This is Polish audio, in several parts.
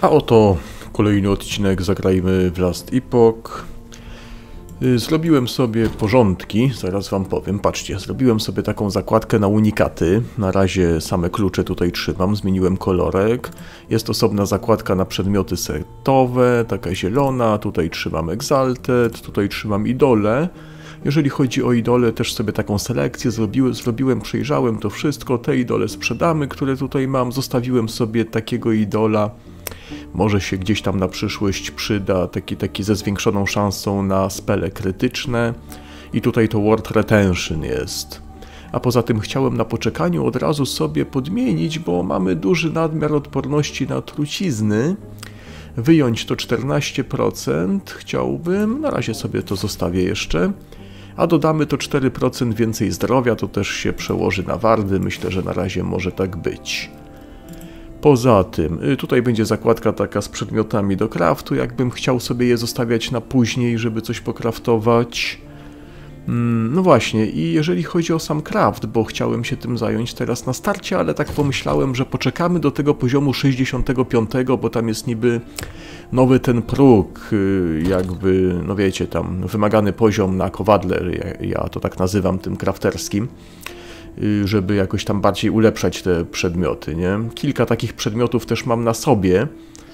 A oto kolejny odcinek Zagrajmy w Last Epoch. Zrobiłem sobie porządki, zaraz wam powiem. Patrzcie, zrobiłem sobie taką zakładkę na unikaty. Na razie same klucze tutaj trzymam, zmieniłem kolorek. Jest osobna zakładka na przedmioty setowe, taka zielona. Tutaj trzymam Exalted, tutaj trzymam idole. Jeżeli chodzi o idole, też sobie taką selekcję zrobiłem, przejrzałem to wszystko. Te idole sprzedamy, które tutaj mam. Zostawiłem sobie takiego idola. Może się gdzieś tam na przyszłość przyda, taki ze zwiększoną szansą na spele krytyczne. I tutaj to Word Retention jest. A poza tym chciałem na poczekaniu od razu sobie podmienić, bo mamy duży nadmiar odporności na trucizny. Wyjąć to 14% chciałbym, na razie sobie to zostawię jeszcze. A dodamy to 4% więcej zdrowia, to też się przełoży na wardy, myślę, że na razie może tak być. Poza tym, tutaj będzie zakładka taka z przedmiotami do craftu, jakbym chciał sobie je zostawiać na później, żeby coś pokraftować. No właśnie, i jeżeli chodzi o sam craft, bo chciałem się tym zająć teraz na starcie, ale tak pomyślałem, że poczekamy do tego poziomu 65, bo tam jest niby nowy ten próg, jakby, no wiecie, tam wymagany poziom na kowadle, ja to tak nazywam, tym crafterskim, żeby jakoś tam bardziej ulepszać te przedmioty, nie? Kilka takich przedmiotów też mam na sobie.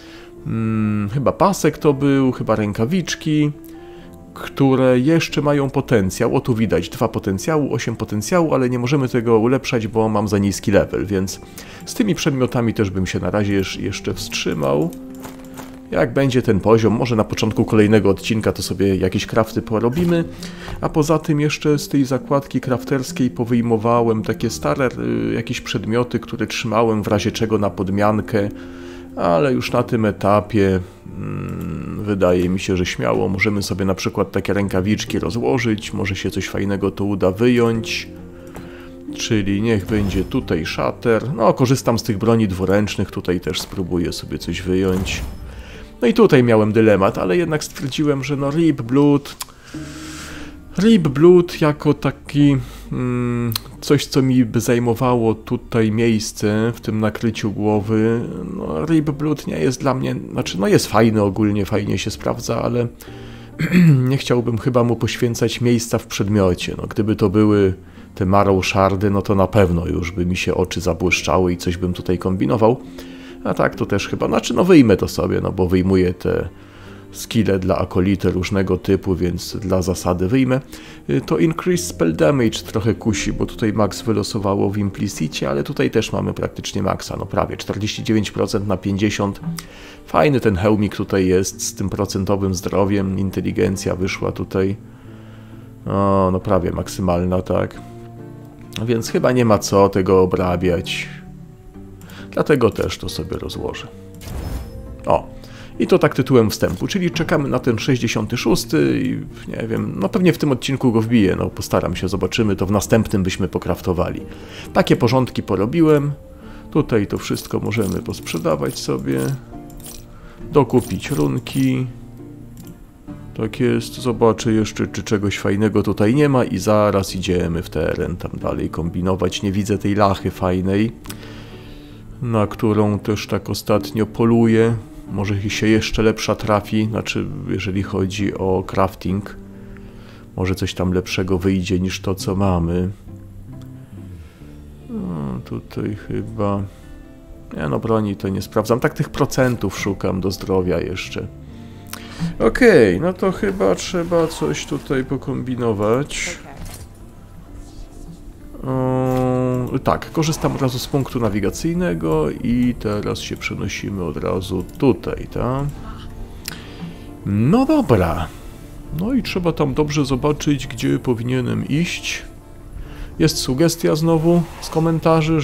Chyba pasek to był, chyba rękawiczki, które jeszcze mają potencjał. O, tu widać 2 potencjału, 8 potencjału, ale nie możemy tego ulepszać, bo mam za niski level, więc z tymi przedmiotami też bym się na razie jeszcze wstrzymał. Jak będzie ten poziom, może na początku kolejnego odcinka to sobie jakieś crafty porobimy, a poza tym jeszcze z tej zakładki crafterskiej powyjmowałem takie stare jakieś przedmioty, które trzymałem w razie czego na podmiankę, ale już na tym etapie wydaje mi się, że śmiało możemy sobie na przykład takie rękawiczki rozłożyć, może się coś fajnego to uda wyjąć. Czyli niech będzie tutaj shatter, no korzystam z tych broni dwuręcznych, tutaj też spróbuję sobie coś wyjąć. No i tutaj miałem dylemat, ale jednak stwierdziłem, że no Rip Blood jako taki coś, co mi by zajmowało tutaj miejsce w tym nakryciu głowy, no Rip Blood nie jest dla mnie, znaczy no jest fajny ogólnie, fajnie się sprawdza, ale nie chciałbym chyba mu poświęcać miejsca w przedmiocie. No gdyby to były te Marrow Shardy, no to na pewno już by mi się oczy zabłyszczały i coś bym tutaj kombinował. A tak to też chyba, znaczy no wyjmę to sobie, no bo wyjmuję te skille dla akolity różnego typu, więc dla zasady wyjmę. To Increase Spell Damage trochę kusi, bo tutaj max wylosowało w Implicicie, ale tutaj też mamy praktycznie maxa, no prawie 49% na 50%. Fajny ten hełmik tutaj jest z tym procentowym zdrowiem, inteligencja wyszła tutaj, o, no prawie maksymalna, tak. Więc chyba nie ma co tego obrabiać. Dlatego też to sobie rozłożę. O, i to tak tytułem wstępu, czyli czekamy na ten 66 i nie wiem, no pewnie w tym odcinku go wbiję, no postaram się, zobaczymy, to w następnym byśmy pokraftowali. Takie porządki porobiłem, tutaj to wszystko możemy posprzedawać sobie, dokupić runki, tak jest, zobaczę jeszcze, czy czegoś fajnego tutaj nie ma i zaraz idziemy w teren tam dalej kombinować, nie widzę tej lachy fajnej, na którą też tak ostatnio poluję. Może się jeszcze lepsza trafi, znaczy jeżeli chodzi o crafting. Może coś tam lepszego wyjdzie niż to, co mamy. No, tutaj chyba... Nie no, broni to nie sprawdzam. Tak tych procentów szukam do zdrowia jeszcze. Okej, no to chyba trzeba coś tutaj pokombinować. Tak, korzystam od razu z punktu nawigacyjnego i teraz się przenosimy od razu tutaj, tak? No dobra. No i trzeba tam dobrze zobaczyć, gdzie powinienem iść. Jest sugestia znowu z komentarzy,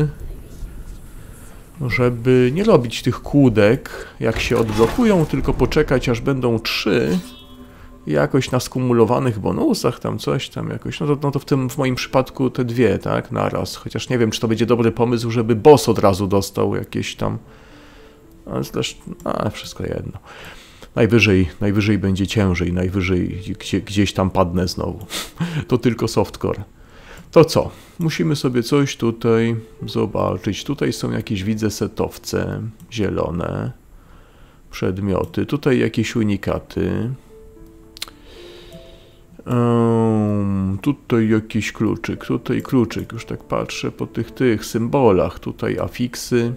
żeby nie robić tych kłódek, jak się odblokują, tylko poczekać, aż będą 3. Jakoś na skumulowanych bonusach, tam coś tam jakoś, no to w moim przypadku te 2, tak, naraz, chociaż nie wiem, czy to będzie dobry pomysł, żeby boss od razu dostał jakieś tam, ale zresztą, wszystko jedno. Najwyżej będzie ciężej, najwyżej gdzieś tam padnę znowu, to tylko softcore. To co? Musimy sobie coś tutaj zobaczyć. Tutaj są jakieś, widzę, setowce zielone. Przedmioty. Tutaj jakieś unikaty. Tutaj jakiś kluczyk. Tutaj kluczyk. Już tak patrzę po tych symbolach. Tutaj afiksy.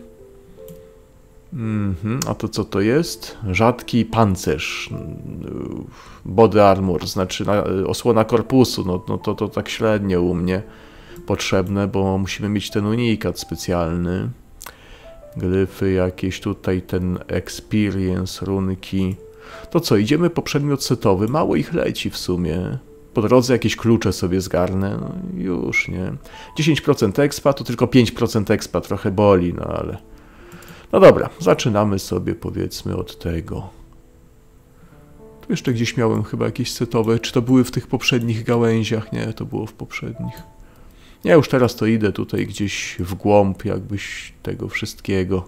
A to co to jest? Rzadki pancerz. Body armor, znaczy osłona korpusu. No to tak średnio u mnie potrzebne, bo musimy mieć ten unikat specjalny. Gryfy jakieś, tutaj ten experience, runki. To co, idziemy po przedmiot setowy. Mało ich leci w sumie. Po drodze jakieś klucze sobie zgarnę. No już, nie? 10% expa, to tylko 5% expa. Trochę boli, no ale... No dobra, zaczynamy sobie powiedzmy od tego. Tu jeszcze gdzieś miałem chyba jakieś setowe. Czy to były w tych poprzednich gałęziach? Nie, to było w poprzednich. Ja już teraz to idę tutaj gdzieś w głąb jakbyś tego wszystkiego.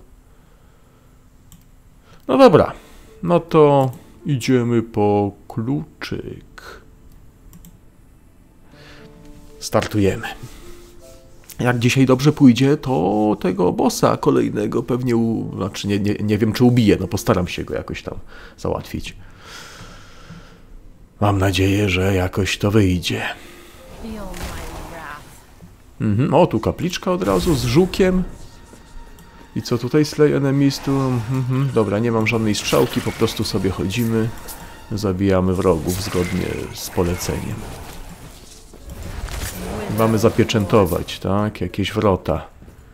No dobra, no to idziemy po kluczyk. Startujemy. Jak dzisiaj dobrze pójdzie, to tego bossa kolejnego pewnie, znaczy nie wiem czy ubiję, no postaram się go jakoś tam załatwić. Mam nadzieję, że jakoś to wyjdzie. O, tu kapliczka od razu z żukiem. I co tutaj? Slay enemies tu. Dobra, nie mam żadnej strzałki, po prostu sobie chodzimy. Zabijamy wrogów zgodnie z poleceniem. Mamy zapieczętować, tak? Jakieś wrota.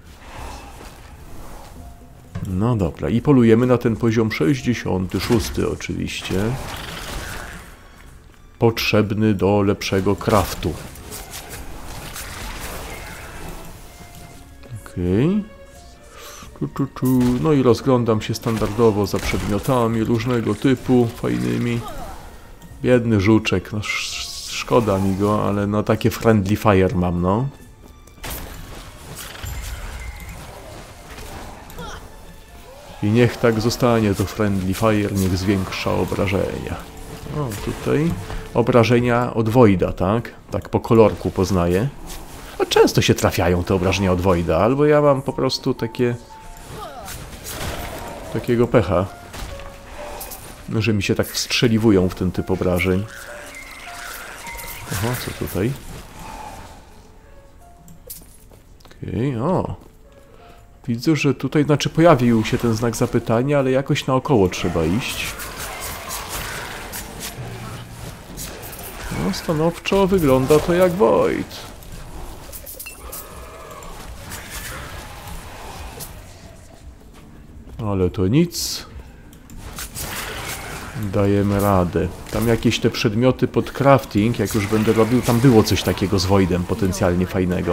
No dobra, i polujemy na ten poziom 66 oczywiście. Potrzebny do lepszego craftu. Okej. No i rozglądam się standardowo za przedmiotami różnego typu, fajnymi. Biedny żuczek, no szkoda mi go, ale no takie friendly fire mam, no. I niech tak zostanie to friendly fire, niech zwiększa obrażenia. O, tutaj obrażenia od Voida, tak? Tak po kolorku poznaję. No, często się trafiają te obrażenia od Voida, albo ja mam po prostu takiego pecha, że mi się tak wstrzeliwują w ten typ obrażeń. Aha, co tutaj? Okej, o. Widzę, że tutaj, znaczy pojawił się ten znak zapytania, ale jakoś naokoło trzeba iść. No, stanowczo wygląda to jak Void. Ale to nic. Dajemy radę. Tam jakieś te przedmioty pod crafting, jak już będę robił, tam było coś takiego z Voidem potencjalnie fajnego.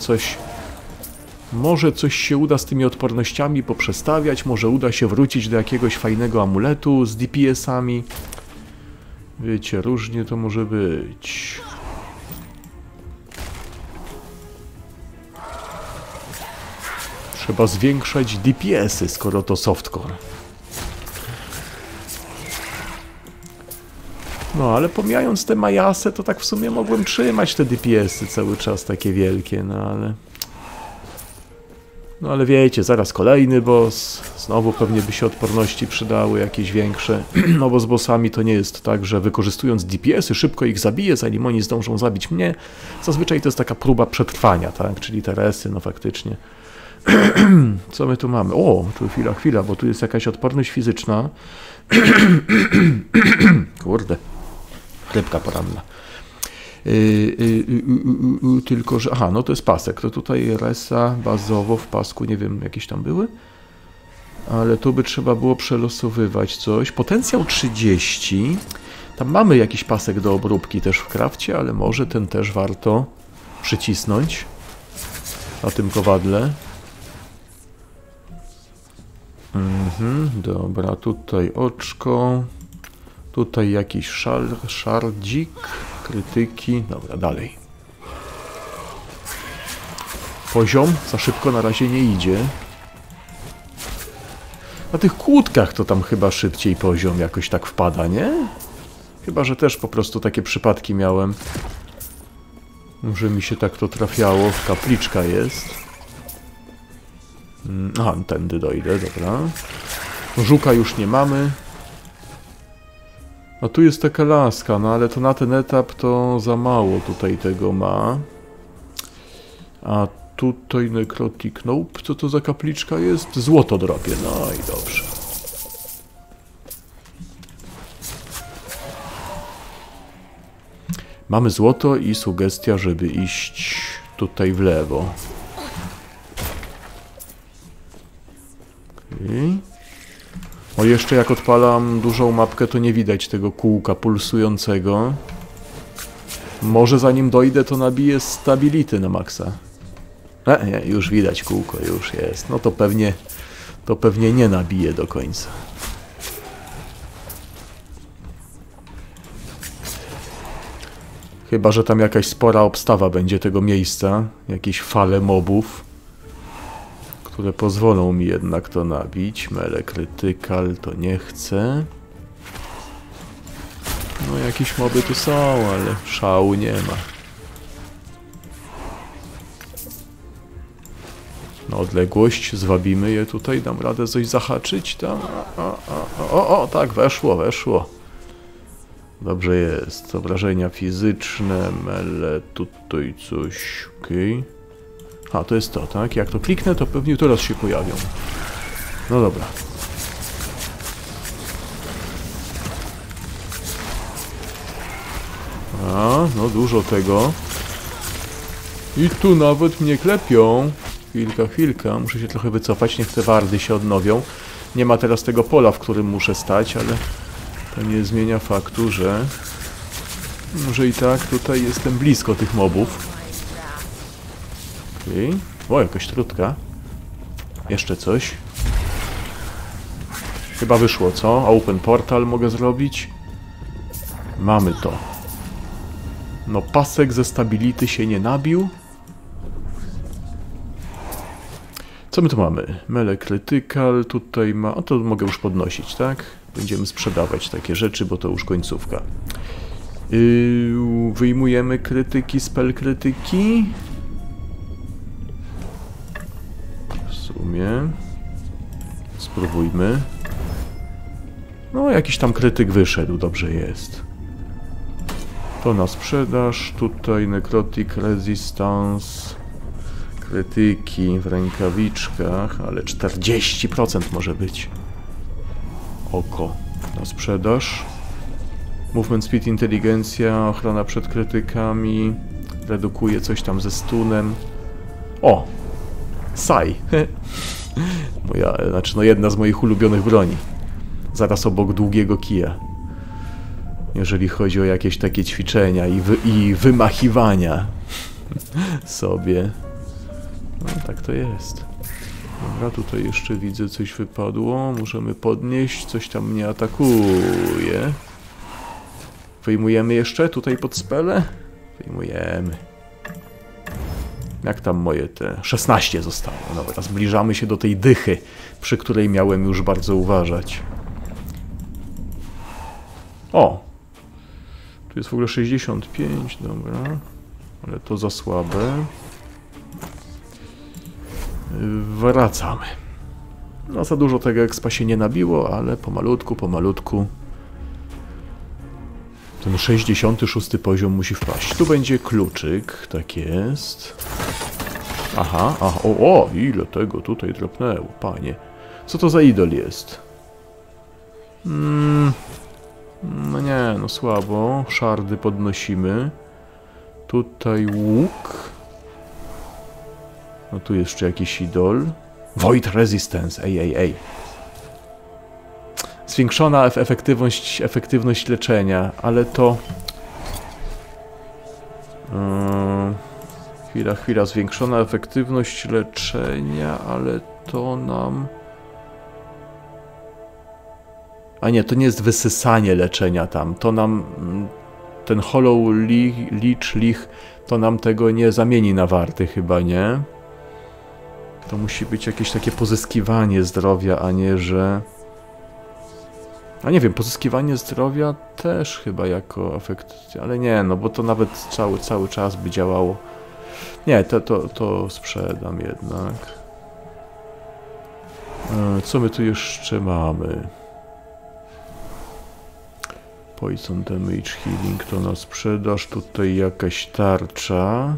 Może coś się uda z tymi odpornościami poprzestawiać, może uda się wrócić do jakiegoś fajnego amuletu z DPS-ami. Wiecie, różnie to może być. Trzeba zwiększać DPS-y, skoro to softcore. No, ale pomijając te majasy, to tak w sumie mogłem trzymać te DPS-y cały czas takie wielkie, no ale... No ale wiecie, zaraz kolejny boss, znowu pewnie by się odporności przydały jakieś większe, no bo z bossami to nie jest tak, że wykorzystując DPS-y szybko ich zabiję, zanim oni zdążą zabić mnie. Zazwyczaj to jest taka próba przetrwania, tak, czyli te resy, no faktycznie. Co my tu mamy? O, tu chwila, bo tu jest jakaś odporność fizyczna. Kurde, rybka poranna. Tylko, że... Aha, no to jest pasek. To tutaj resa bazowo w pasku, nie wiem, jakieś tam były. Ale tu by trzeba było przelosowywać coś. Potencjał 30. Tam mamy jakiś pasek do obróbki też w krafcie, ale może ten też warto przycisnąć na tym kowadle. Dobra, tutaj oczko. Tutaj jakiś szardzik. Krytyki. Dobra, dalej. Poziom za szybko na razie nie idzie. Na tych kłódkach to tam chyba szybciej poziom jakoś tak wpada, nie? Chyba, że też po prostu takie przypadki miałem. Może mi się tak to trafiało. Kapliczka jest. Aha, tędy dojdę, dobra. Żuka już nie mamy. A tu jest taka laska, no ale to na ten etap to za mało tutaj tego ma. A tutaj Necrotic Nope. Co to za kapliczka jest? Złoto drapie. No i dobrze. Mamy złoto i sugestia, żeby iść tutaj w lewo. Okay. O, jeszcze jak odpalam dużą mapkę, to nie widać tego kółka pulsującego. Może zanim dojdę, to nabiję stability na maksa. Nie, już widać kółko, już jest. No to pewnie nie nabiję do końca. Chyba że tam jakaś spora obstawa będzie tego miejsca. Jakieś fale mobów, które pozwolą mi jednak to nabić. Mele Critical to nie chcę. No jakieś moby tu są, ale szału nie ma. Na odległość zwabimy je tutaj. Dam radę coś zahaczyć tam. O, tak, weszło. Dobrze jest. Obrażenia fizyczne, mele, tutaj coś. Okej. A, to jest to, tak? Jak to kliknę, to pewnie teraz się pojawią. No dobra. A, no dużo tego. I tu nawet mnie klepią. Chwilka. Muszę się trochę wycofać, niech te wardy się odnowią. Nie ma teraz tego pola, w którym muszę stać, ale to nie zmienia faktu, że i tak tutaj jestem blisko tych mobów. Okej. O, jakaś trutka. Jeszcze coś. Chyba wyszło, co? Open portal mogę zrobić. Mamy to. No, pasek ze stability się nie nabił. Co my tu mamy? Mele Critical, tutaj ma... O, to mogę już podnosić, tak? Będziemy sprzedawać takie rzeczy, bo to już końcówka. Wyjmujemy krytyki, spell krytyki. W sumie. Spróbujmy. No, jakiś tam krytyk wyszedł, dobrze jest. To na sprzedaż, tutaj Necrotic Resistance, krytyki w rękawiczkach, ale 40% może być. Oko na sprzedaż. Movement Speed, inteligencja, ochrona przed krytykami, redukuje coś tam ze stunem. O! Sai! Jedna z moich ulubionych broni. Zaraz obok długiego kija. Jeżeli chodzi o jakieś takie ćwiczenia i wymachiwania sobie. No tak to jest. Dobra, tutaj jeszcze widzę, coś wypadło. Możemy podnieść, coś tam mnie atakuje. Wyjmujemy jeszcze tutaj pod spele? Wyjmujemy. Jak tam moje te... 16 zostało. Dobra, zbliżamy się do tej dychy, przy której miałem już bardzo uważać. O! Tu jest w ogóle 65, dobra. Ale to za słabe. Wracamy. No za dużo tego expa się nie nabiło, ale pomalutku. Ten 66 poziom musi wpaść. Tu będzie kluczyk, tak jest. Aha, ile tego tutaj dropnęło, panie. Co to za idol jest? No nie, no słabo. Szardy podnosimy. Tutaj łuk. No tu jeszcze jakiś idol. Void Resistance, ej. Zwiększona efektywność leczenia, ale to... Chwila, zwiększona efektywność leczenia, ale to nam... A nie, to nie jest wysysanie leczenia tam, to nam... Ten Hollow Lich, to nam tego nie zamieni na warty chyba, nie? To musi być jakieś takie pozyskiwanie zdrowia, a nie, że... A nie wiem, pozyskiwanie zdrowia też chyba jako efekt... Ale nie, no bo to nawet cały czas by działało. Nie, to sprzedam jednak. Co my tu jeszcze mamy? Poison damage healing to na sprzedaż. Tutaj jakaś tarcza.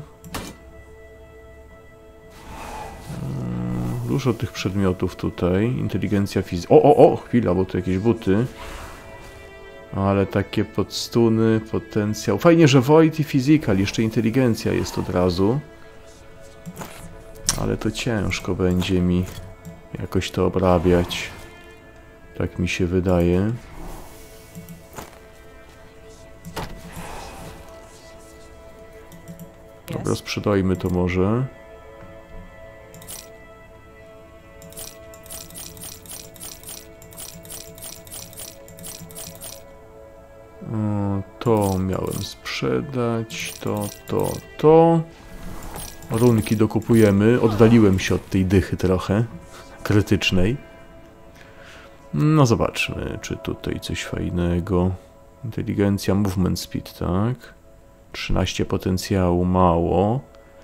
Dużo tych przedmiotów tutaj. Inteligencja fizyczna. O, chwila, bo to jakieś buty. Ale takie podstuny, potencjał. Fajnie, że Void i Physical. Jeszcze inteligencja jest od razu. Ale to ciężko będzie mi jakoś to obrabiać. Tak mi się wydaje. Dobra, sprzedajmy to może. To miałem sprzedać, to. Runki dokupujemy. Oddaliłem się od tej dychy trochę krytycznej. No zobaczmy, czy tutaj coś fajnego. Inteligencja, movement speed, tak? 13 potencjału, mało.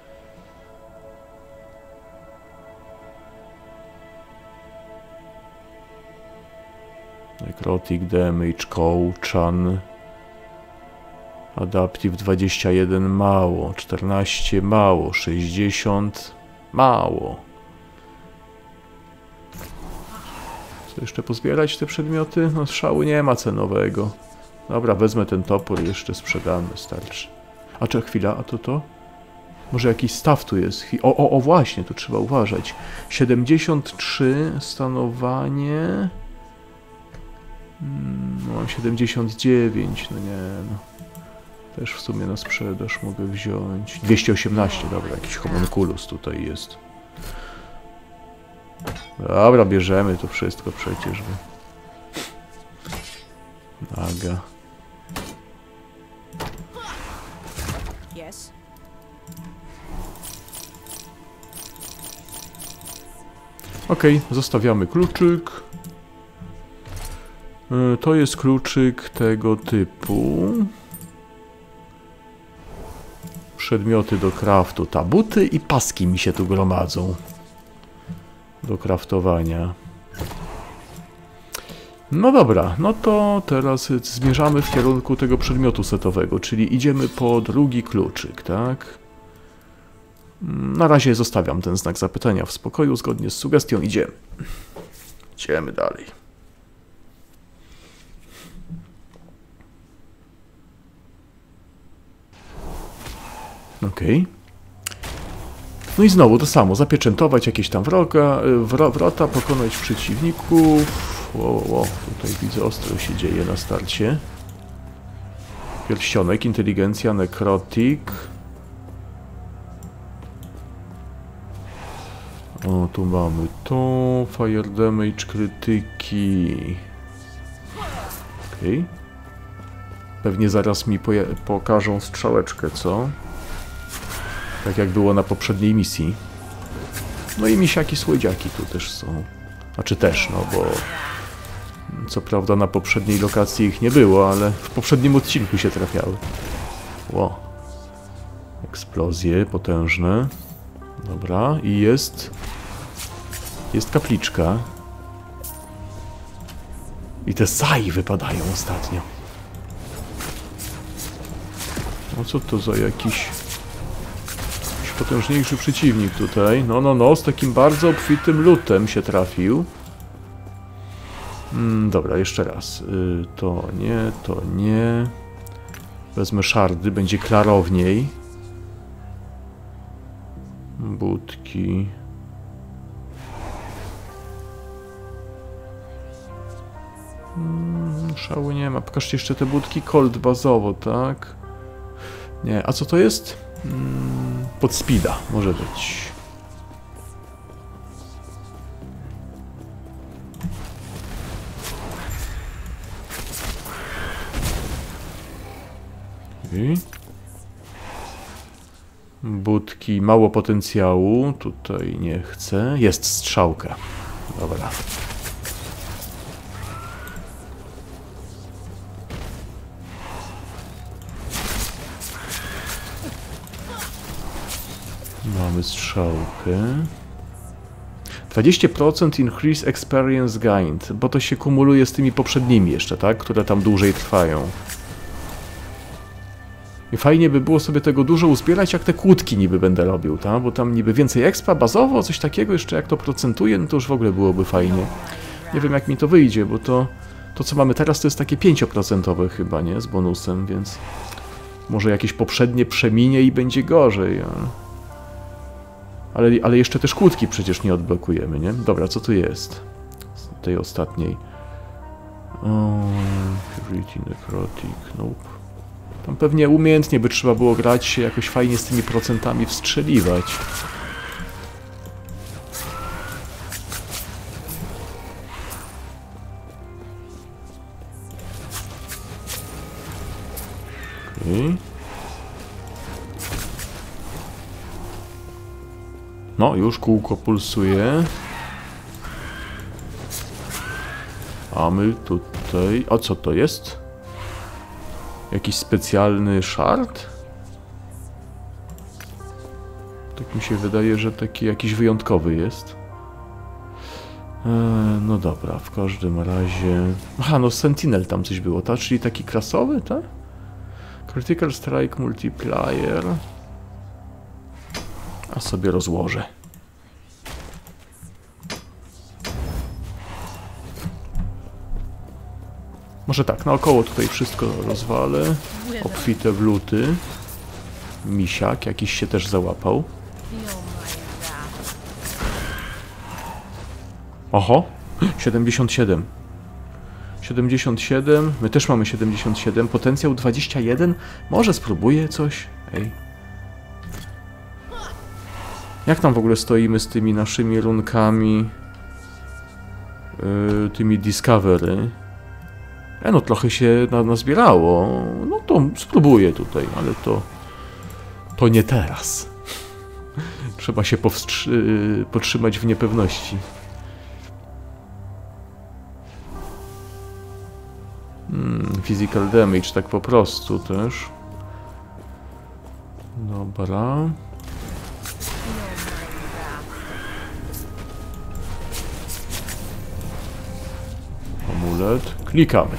Necrotic damage, Kołczan. Adaptive 21, mało. 14, mało. 60, mało. Co jeszcze pozbierać te przedmioty? No szału nie ma cenowego. Dobra, wezmę ten topór i jeszcze sprzedamy, starczy. A czy chwila, a to? Może jakiś staw tu jest? O, właśnie, tu trzeba uważać. 73, stanowanie... mam 79, no nie, no. Też w sumie na sprzedaż mogę wziąć. 218, dobra, jakiś homunculus tutaj jest. Dobra, bierzemy to wszystko przecież. Naga. Okej, zostawiamy kluczyk. To jest kluczyk tego typu. Przedmioty do craftu. Buty i paski mi się tu gromadzą. Do craftowania. No dobra, no to teraz zmierzamy w kierunku tego przedmiotu setowego, czyli idziemy po drugi kluczyk, tak? Na razie zostawiam ten znak zapytania w spokoju, zgodnie z sugestią idziemy. Idziemy dalej. Okej. No i znowu to samo, zapieczętować jakieś tam wrota, pokonać przeciwników. Tutaj widzę, ostro się dzieje na starcie. Pierścionek, inteligencja, necrotic. O, tu mamy to, fire damage, krytyki. Okej. Pewnie zaraz mi pokażą strzałeczkę, co? Tak jak było na poprzedniej misji. No i misiaki słodziaki tu też są. Znaczy też, no bo... Co prawda na poprzedniej lokacji ich nie było, ale w poprzednim odcinku się trafiały. Ło. Eksplozje potężne. Dobra, i jest... Jest kapliczka. I te sai wypadają ostatnio. No co to za jakiś potężniejszy przeciwnik tutaj. No, z takim bardzo obfitym lutem się trafił. Dobra, jeszcze raz. To nie. Wezmę szardy, będzie klarowniej. Budki. Szału nie ma. Pokażcie jeszcze te budki. Colt bazowo, tak? Nie, a co to jest? Pod speeda może być. Budki, mało potencjału. Tutaj nie chcę. Jest strzałka. Dobra. Mamy strzałkę. 20% increase experience gained, bo to się kumuluje z tymi poprzednimi jeszcze, tak? Które tam dłużej trwają. I fajnie by było sobie tego dużo uzbierać, jak te kłódki niby będę robił, tak? Bo tam niby więcej expa, bazowo, coś takiego, jeszcze jak to procentuje, no to już w ogóle byłoby fajnie. Nie wiem, jak mi to wyjdzie, bo to co mamy teraz, to jest takie 5% chyba, nie? Z bonusem, więc może jakieś poprzednie przeminie i będzie gorzej. Ale jeszcze też kłódki przecież nie odblokujemy, nie? Dobra, co tu jest? Z tej ostatniej. Purity, Necrotic, nope. Tam pewnie umiejętnie by trzeba było grać się jakoś fajnie z tymi procentami wstrzeliwać. Okay. No, już kółko pulsuje. A my tutaj... A co to jest? Jakiś specjalny shard? Tak mi się wydaje, że taki jakiś wyjątkowy jest. No dobra, w każdym razie... Aha, no Sentinel tam coś było, tak? Czyli taki klasowy, tak? Critical Strike Multiplier. A sobie rozłożę. Może tak, naokoło tutaj wszystko rozwalę. Obfite w luty. Misiak jakiś się też załapał. Oho, 77. 77, my też mamy 77, potencjał 21. Może spróbuję coś? Ej. Jak tam w ogóle stoimy z tymi naszymi runkami? Tymi Discovery. No trochę się nazbierało. No to spróbuję tutaj, ale to nie teraz. Trzeba się podtrzymać w niepewności. Physical damage, tak po prostu też. Dobra. Amulet. Klikamy.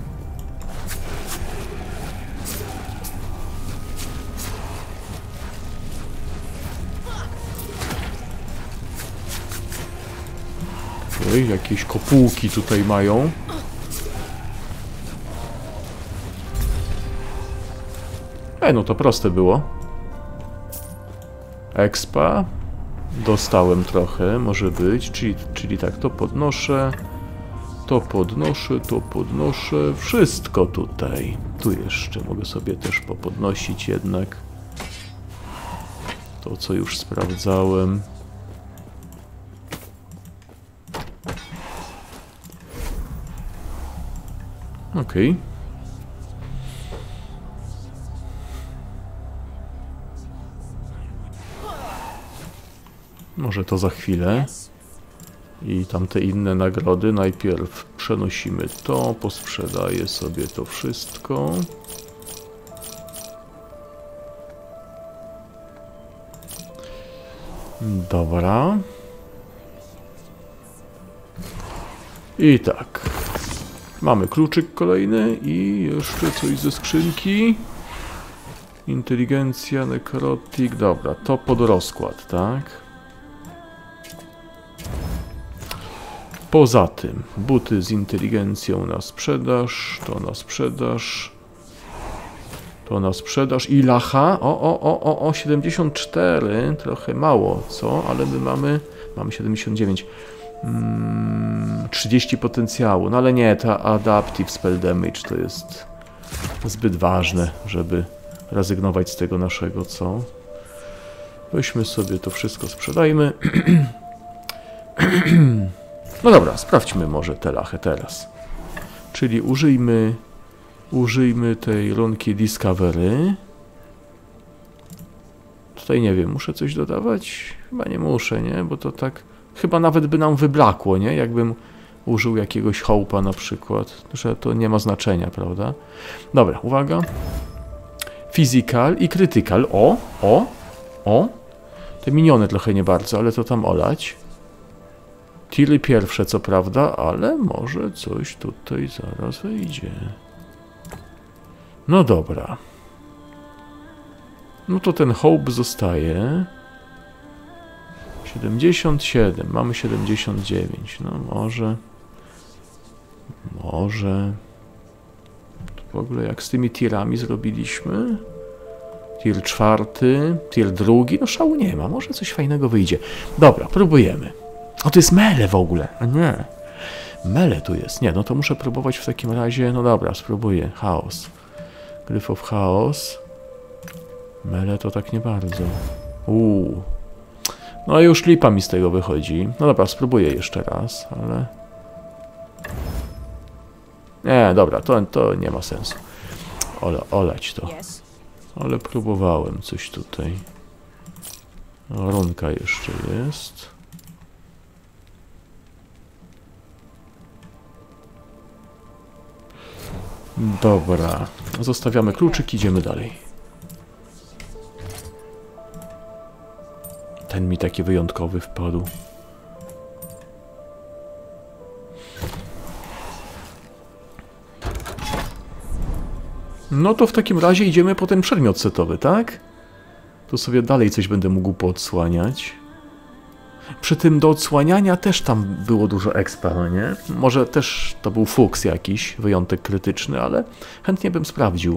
Okej, jakieś kopułki tutaj mają. No to proste było. Expa. Dostałem trochę, może być. Czyli tak, to podnoszę. To podnoszę, to podnoszę. Wszystko tutaj. Tu jeszcze mogę sobie też popodnosić jednak. To, co już sprawdzałem. Okej. Może to za chwilę. I tamte inne nagrody. Najpierw przenosimy to, posprzedaję sobie to wszystko. Dobra. I tak. Mamy kluczyk kolejny i jeszcze coś ze skrzynki. Inteligencja, nekrotik. Dobra, to pod rozkład, tak? Poza tym, buty z inteligencją na sprzedaż, to na sprzedaż, to na sprzedaż i lacha, 74, trochę mało, co? Ale my mamy 79, 30 potencjału, no ale nie, ta Adaptive Spell Damage to jest zbyt ważne, żeby rezygnować z tego naszego, co? Weźmy sobie to wszystko, sprzedajmy. No dobra, sprawdźmy może tę lachę teraz. Czyli użyjmy tej runki Discovery. Tutaj nie wiem, muszę coś dodawać? Chyba nie muszę, nie? Bo to tak... Chyba nawet by nam wyblakło, nie? Jakbym użył jakiegoś hołpa na przykład. Że to nie ma znaczenia, prawda? Dobra, uwaga. Physical i Critical. O! Te miniony trochę nie bardzo, ale to tam olać. Tiry pierwsze, co prawda, ale może coś tutaj zaraz wyjdzie. No dobra. No to ten hołb zostaje. 77, mamy 79. No może. Może. W ogóle jak z tymi tirami zrobiliśmy? Tir czwarty, tir drugi. No szału nie ma, może coś fajnego wyjdzie. Dobra, próbujemy. O, to jest mele w ogóle. A nie. Mele tu jest. Nie, no to muszę próbować w takim razie. No dobra, spróbuję. Chaos. Gryf of Chaos. Mele to tak nie bardzo. No i już lipa mi z tego wychodzi. No dobra, spróbuję jeszcze raz, ale... Nie, dobra, to nie ma sensu. Olać to. Ale próbowałem coś tutaj. Runka jeszcze jest. Dobra, zostawiamy kluczyk, idziemy dalej. Ten mi taki wyjątkowy wpadł. No to w takim razie idziemy po ten przedmiot setowy, tak? To sobie dalej coś będę mógł poodsłaniać. Przy tym do odsłaniania też tam było dużo expa, no nie? Może też to był fuks jakiś, wyjątek krytyczny, ale chętnie bym sprawdził.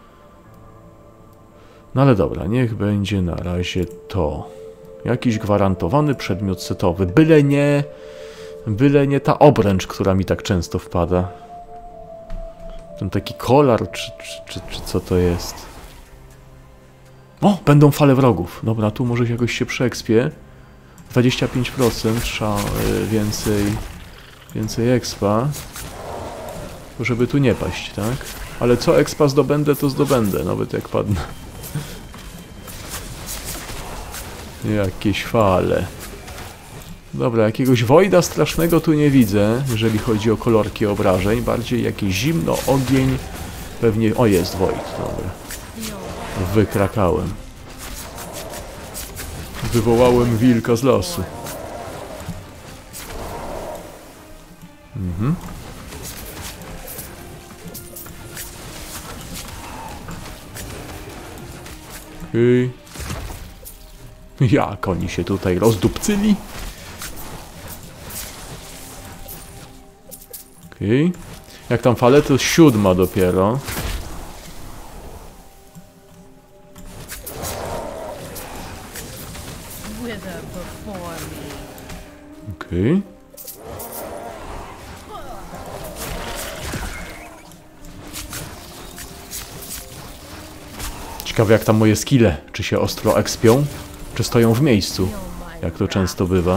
No ale dobra, niech będzie na razie to. Jakiś gwarantowany przedmiot setowy. Byle nie ta obręcz, która mi tak często wpada. Ten taki kolar, czy co to jest? O, będą fale wrogów. Dobra, tu może jakoś się przeekspię. 25% trzeba więcej expa, żeby tu nie paść, tak? Ale co expa zdobędę, to zdobędę, nawet jak padnę. Jakieś fale. Dobra, jakiegoś wojda strasznego tu nie widzę, jeżeli chodzi o kolorki obrażeń. Bardziej jakieś zimno, ogień. Pewnie... O, jest Void, dobra. Wykrakałem. Wywołałem wilka z lasu. Okej. Jak oni się tutaj rozdupcyli? Okej. Jak tam fale, to 7 dopiero. Okej. Ciekawe jak tam moje skille, czy się ostro expią, czy stoją w miejscu, jak to często bywa.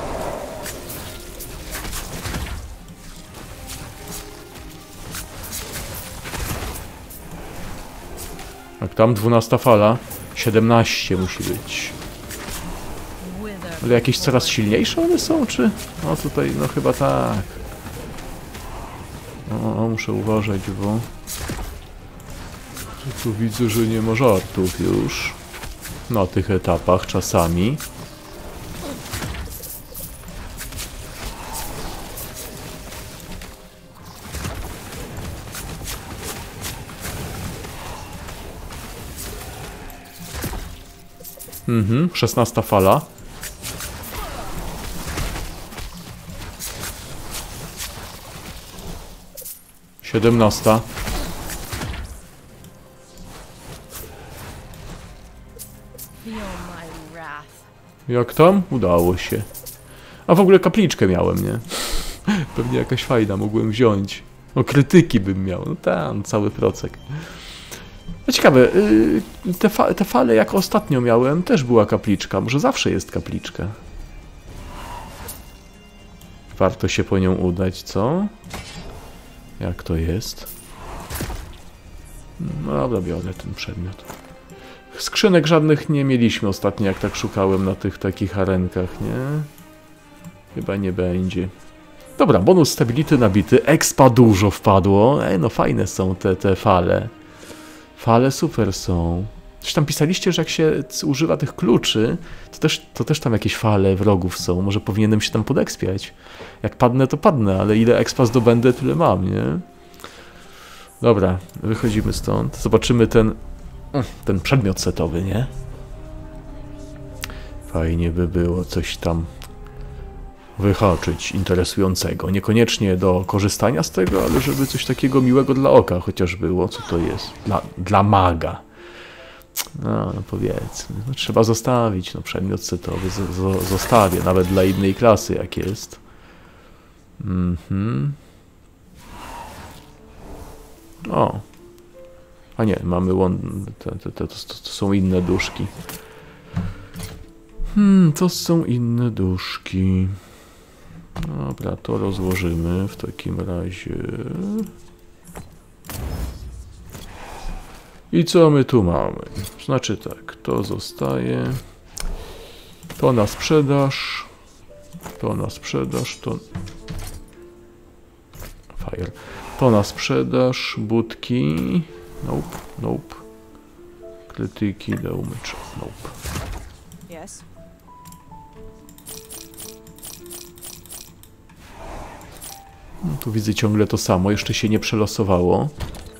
Jak tam 12 fala, 17 musi być. Ale jakieś coraz silniejsze one są, czy? No tutaj, no chyba tak. O, muszę uważać, bo... Tu widzę, że nie ma żartów już. Na tych etapach czasami. Mhm, 16 fala. Siedemnasta. Jak tam? Udało się. A w ogóle kapliczkę miałem, nie? Pewnie jakaś fajna mogłem wziąć. O, krytyki bym miał. No tam, cały procek. No ciekawe, te fale jak ostatnio miałem, też była kapliczka. Może zawsze jest kapliczka. Warto się po nią udać, co? Jak to jest? No dobra, biorę ten przedmiot. Skrzynek żadnych nie mieliśmy ostatnio, jak tak szukałem na tych takich arenkach, nie? Chyba nie będzie. Dobra, bonus stability nabity. Expa dużo wpadło. No fajne są te fale. Fale super są. Coś tam pisaliście, że jak się używa tych kluczy, to też tam jakieś fale wrogów są. Może powinienem się tam podekspiać. Jak padnę, to padnę, ale ile expa zdobędę, tyle mam, nie? Dobra, wychodzimy stąd. Zobaczymy ten przedmiot setowy, nie? Fajnie by było coś tam wyhaczyć interesującego. Niekoniecznie do korzystania z tego, ale żeby coś takiego miłego dla oka chociaż było. Co to jest? Dla maga. No powiedzmy. No, trzeba zostawić. No, przedmiot setowy zostawię. Nawet dla innej klasy jak jest. O. A nie, mamy to są inne duszki. To są inne duszki. Dobra, to rozłożymy w takim razie. I co my tu mamy? Znaczy tak, to zostaje. To na sprzedaż. To na sprzedaż, to... Fire. To na sprzedaż, budki. Nope, nope. Krytyki do umycza. Nope. Yes. No, tu widzę ciągle to samo, jeszcze się nie przelosowało.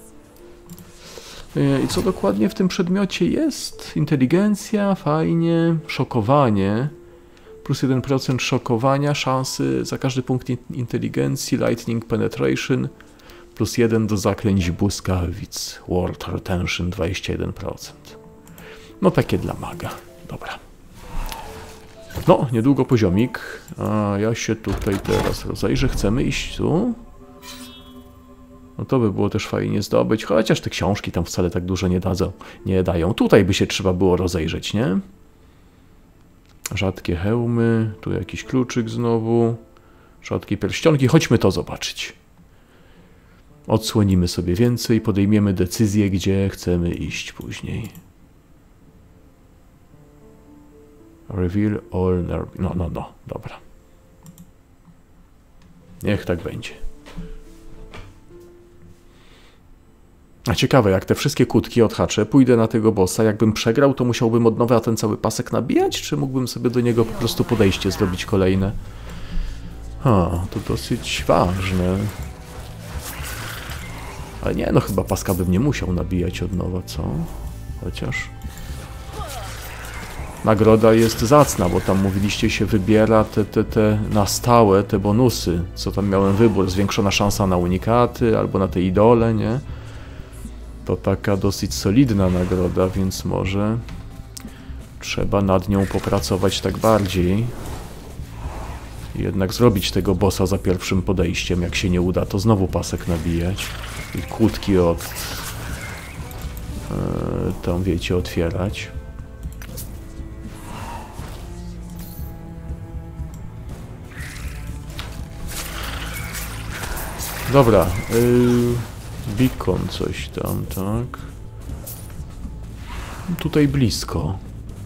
I co dokładnie w tym przedmiocie jest? Inteligencja, fajnie. Szokowanie. Plus 1% szokowania, szansy za każdy punkt inteligencji. Lightning Penetration. Plus 1 do zaklęć błyskawic. World Retention 21%. No takie dla maga. Dobra. No, niedługo poziomik. A ja się tutaj teraz rozejrzę. Chcemy iść tu? No to by było też fajnie zdobyć. Chociaż te książki tam wcale tak dużo nie dają. Tutaj by się trzeba było rozejrzeć, nie? Rzadkie hełmy. Tu jakiś kluczyk znowu. Rzadkie pierścionki. Chodźmy to zobaczyć. Odsłonimy sobie więcej. Podejmiemy decyzję, gdzie chcemy iść później. Reveal all... No, dobra. Niech tak będzie. A ciekawe, jak te wszystkie kłódki odhaczę, pójdę na tego bossa, jakbym przegrał, to musiałbym od nowa ten cały pasek nabijać, czy mógłbym sobie do niego po prostu podejście zrobić kolejne? To dosyć ważne. Ale nie, no chyba paska bym nie musiał nabijać od nowa, co? Chociaż... Nagroda jest zacna, bo tam mówiliście się wybiera te na stałe, te bonusy, co tam miałem wybór, zwiększona szansa na unikaty, albo na te idole, nie? To taka dosyć solidna nagroda, więc może trzeba nad nią popracować tak bardziej. I jednak zrobić tego bossa za pierwszym podejściem, jak się nie uda, to znowu pasek nabijać i kłódki tam wiecie, otwierać. Dobra, beacon coś tam, tak. Tutaj blisko.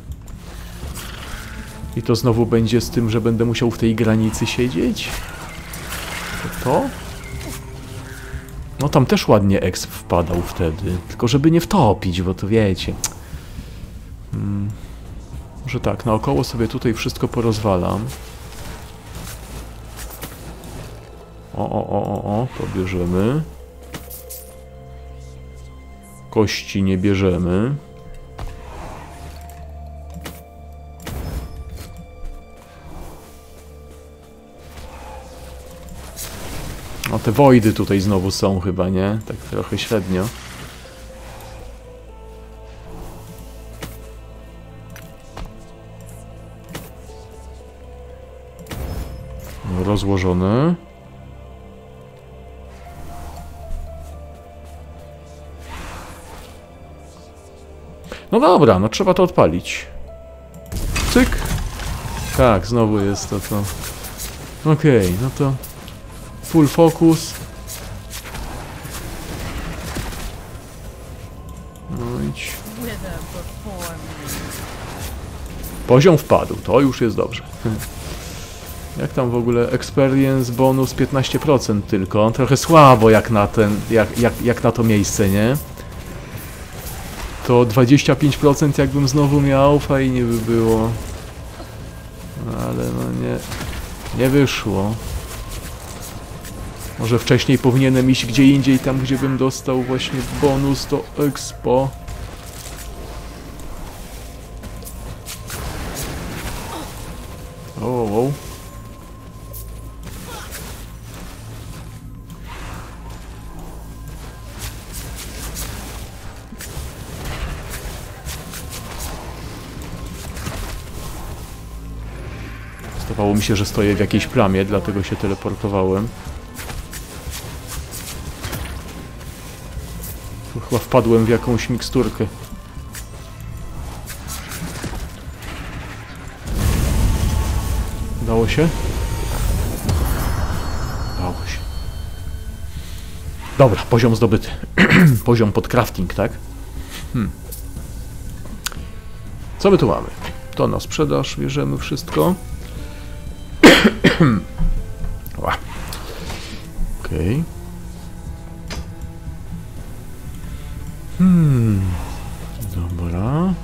I to znowu będzie z tym, że będę musiał w tej granicy siedzieć? To? No tam też ładnie exp wpadał wtedy, tylko żeby nie wtopić, bo to wiecie. Może tak, naokoło sobie tutaj wszystko porozwalam. To bierzemy. Kości nie bierzemy. O, te wojdy tutaj znowu są chyba, nie? Tak trochę średnio. Rozłożone. No dobra, no trzeba to odpalić. Cyk. Tak, znowu jest to. Okej, no to full focus. No idź. Poziom wpadł, to już jest dobrze. Jak tam w ogóle experience bonus 15% tylko. Trochę słabo jak na ten, jak na to miejsce, nie? To 25% jakbym znowu miał, fajnie by było. Ale no nie wyszło. Może wcześniej powinienem iść gdzie indziej, tam gdzie bym dostał właśnie bonus do expo. O. Zdawało mi się, że stoję w jakiejś plamie, dlatego się teleportowałem. Tu chyba wpadłem w jakąś miksturkę. Dało się? Dało się. Dobra, poziom zdobyty. Poziom pod crafting, tak? Co my tu mamy? To na sprzedaż, bierzemy wszystko. Okej. Dobra.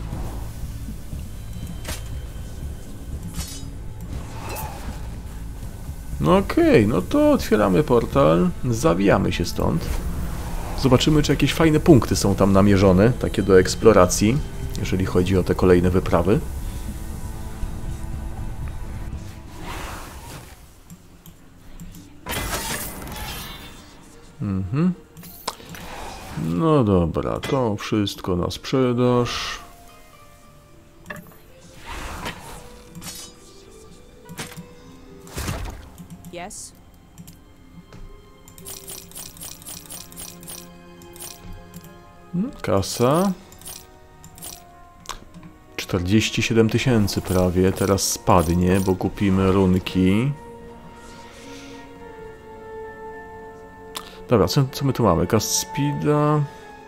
No okej, no to otwieramy portal, zawijamy się stąd. Zobaczymy, czy jakieś fajne punkty są tam namierzone, takie do eksploracji, jeżeli chodzi o te kolejne wyprawy. No dobra, to wszystko na sprzedaż. Yes. Kasa. 47 000 prawie, teraz spadnie, bo kupimy runki. Dobra, co my tu mamy? Cast speeda.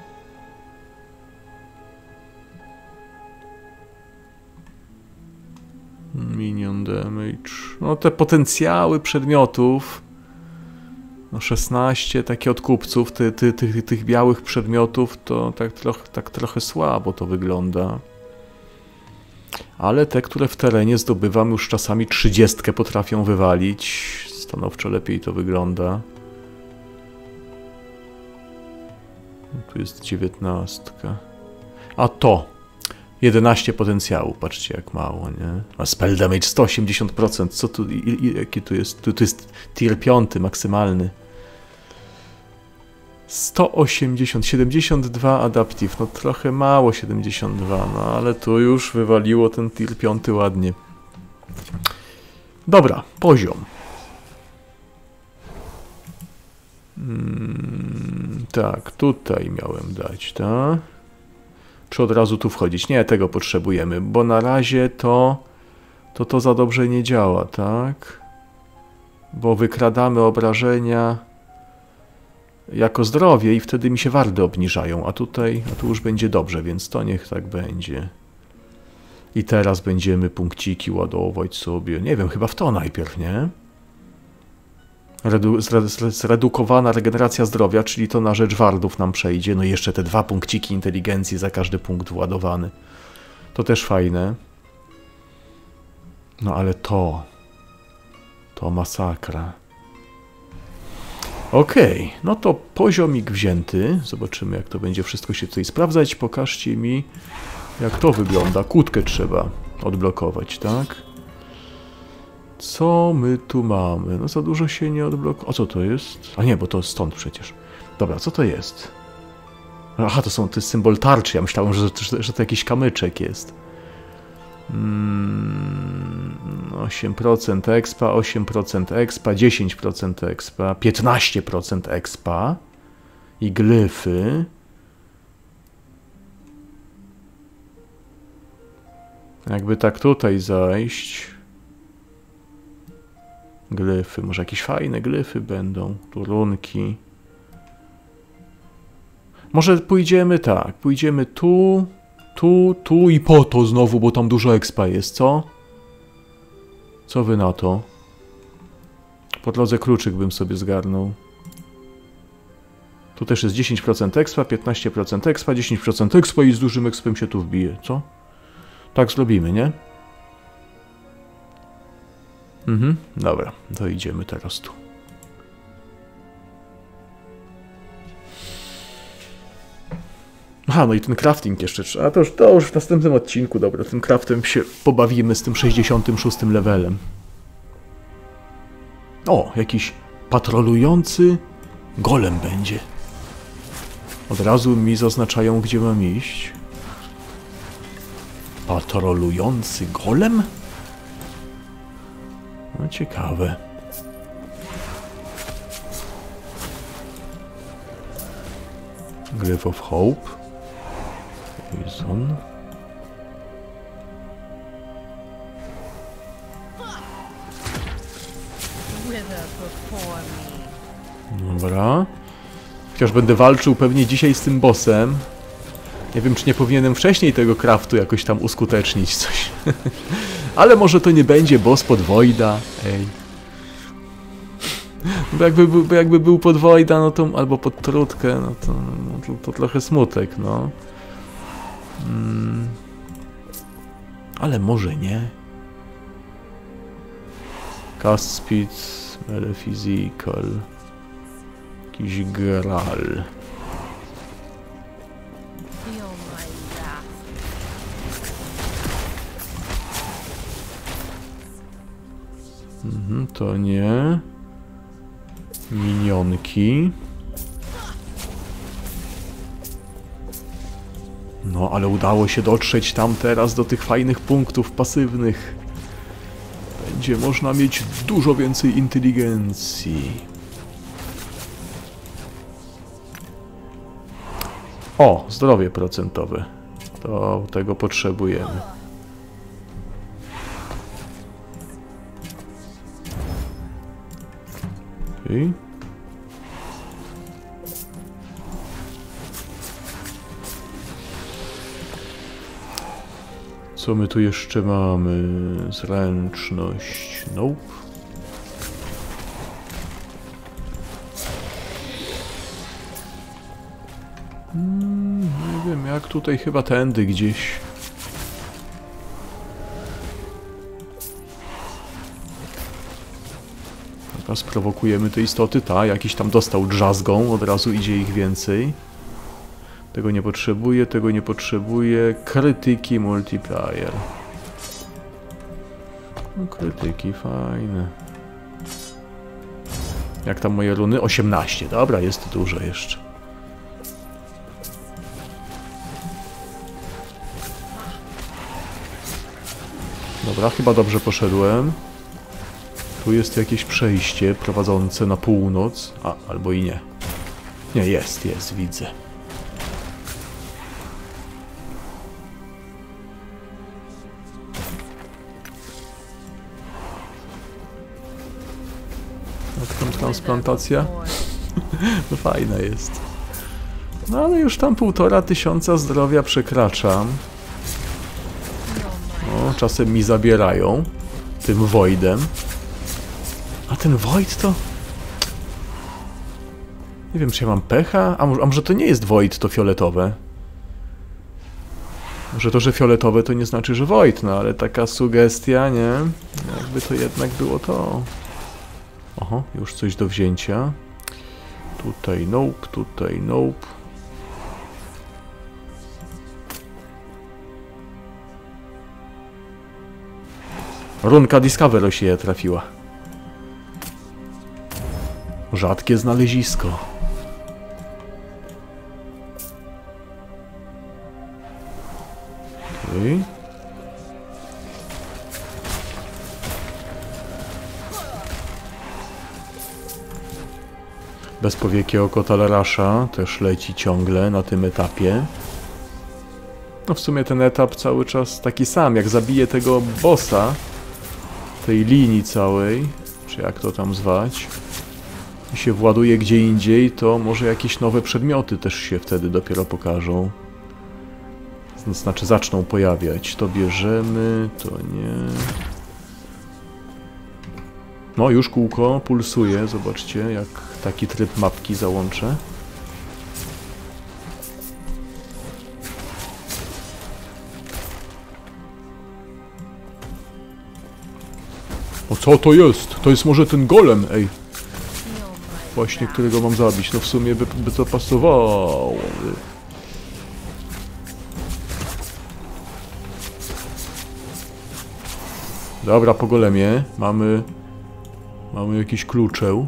Minion damage. No te potencjały przedmiotów. No 16 takie od kupców, tych białych przedmiotów, to tak trochę słabo to wygląda. Ale te, które w terenie zdobywam, już czasami 30 potrafią wywalić. Stanowczo lepiej to wygląda. Tu jest 19. A to 11 potencjału, patrzcie jak mało, nie? A spell damage 180%, co tu, jaki tu jest? Tu jest tier 5 maksymalny. 180, 72 adaptive, no trochę mało 72, no ale tu już wywaliło ten tier 5 ładnie. Dobra, poziom. Tak, tutaj miałem dać, tak? Czy od razu tu wchodzić? Nie, tego potrzebujemy, bo na razie to za dobrze nie działa, tak? Bo wykradamy obrażenia jako zdrowie i wtedy mi się wardy obniżają, a tu już będzie dobrze, więc to niech tak będzie. I teraz będziemy punkciki ładować sobie, nie wiem, chyba w to najpierw, nie? Zredukowana regeneracja zdrowia, czyli to na rzecz wardów nam przejdzie. No i jeszcze te 2 punkciki inteligencji za każdy punkt władowany. To też fajne. No ale to masakra. Okej, no to poziomik wzięty. Zobaczymy, jak to będzie wszystko się tutaj sprawdzać. Pokażcie mi, jak to wygląda. Kłódkę trzeba odblokować, tak? Co my tu mamy? No za dużo się nie odblokuje. O co to jest? A nie, bo to stąd przecież. Dobra, co to jest? Aha, to jest symbol tarczy. Ja myślałem, że to jakiś kamyczek jest. 8% expa, 8% expa, 10% expa, 15% expa i glyfy. Jakby tak tutaj zajść. Glyfy, może jakieś fajne glyfy będą, tu runki. Może pójdziemy tak, pójdziemy tu i po to znowu, bo tam dużo expa jest, co? Co wy na to? Po drodze kluczyk bym sobie zgarnął. Tu też jest 10% expa, 15% expa, 10% expa i z dużym expem się tu wbije. Co? Tak zrobimy, nie? Dobra, to idziemy teraz tu. Aha, no i ten crafting jeszcze trzeba. A to już w następnym odcinku, dobra. Tym craftem się pobawimy z tym 66 levelem. O, jakiś patrolujący golem będzie. Od razu mi zaznaczają, gdzie mam iść. Patrolujący golem? No ciekawe. Glyph of Hope. Poison. Dobra. Chociaż będę walczył pewnie dzisiaj z tym bossem. Nie wiem, czy nie powinienem wcześniej tego craftu jakoś tam uskutecznić coś. Ale może to nie będzie boss pod Voida. Ej. Bo jakby był pod Voida, no to, albo pod Trutkę, no to trochę smutek, no. Ale może nie. Cast speed, melee physical. Jakiś Graal. To nie. Minionki. No, ale udało się dotrzeć tam teraz do tych fajnych punktów pasywnych. Będzie można mieć dużo więcej inteligencji. O, zdrowie procentowe. To tego potrzebujemy. Okay. Co my tu jeszcze mamy? Zręczność. Nope. Nie wiem, jak tutaj chyba tędy gdzieś. Teraz prowokujemy te istoty. Ta, jakiś tam dostał drzazgą, od razu idzie ich więcej. Tego nie potrzebuję, tego nie potrzebuję. Krytyki multiplayer. No, krytyki, fajne. Jak tam moje runy? 18, dobra, jest dużo jeszcze. Dobra, chyba dobrze poszedłem. Tu jest jakieś przejście prowadzące na północ. A, albo i nie. Nie, jest, widzę. Jak tam transplantacja? No fajna jest. No ale już tam 1500 zdrowia przekraczam. O, czasem mi zabierają. Tym Voidem. A ten Void to... Nie wiem, czy ja mam pecha? A może to nie jest Void, to fioletowe? Może to, że fioletowe, to nie znaczy, że Void, no ale taka sugestia, nie? Jakby to jednak było to... Oho, już coś do wzięcia. Tutaj nope, tutaj nope. Runka Discovery się trafiła. Rzadkie znalezisko. Okay. Bezpowiekie oko Talarasza też leci ciągle na tym etapie. No w sumie ten etap cały czas taki sam. Jak zabiję tego bossa, tej linii całej, czy jak to tam zwać, i się właduje gdzie indziej, to może jakieś nowe przedmioty też się wtedy dopiero pokażą. Znaczy zaczną pojawiać. To bierzemy, to nie. No już kółko pulsuje, zobaczcie, jak taki tryb mapki załączę. Co to jest? To jest może ten golem, ej. Właśnie, którego mam zabić. No w sumie by to pasowało. Dobra, po golemie mamy jakiś kluczeł.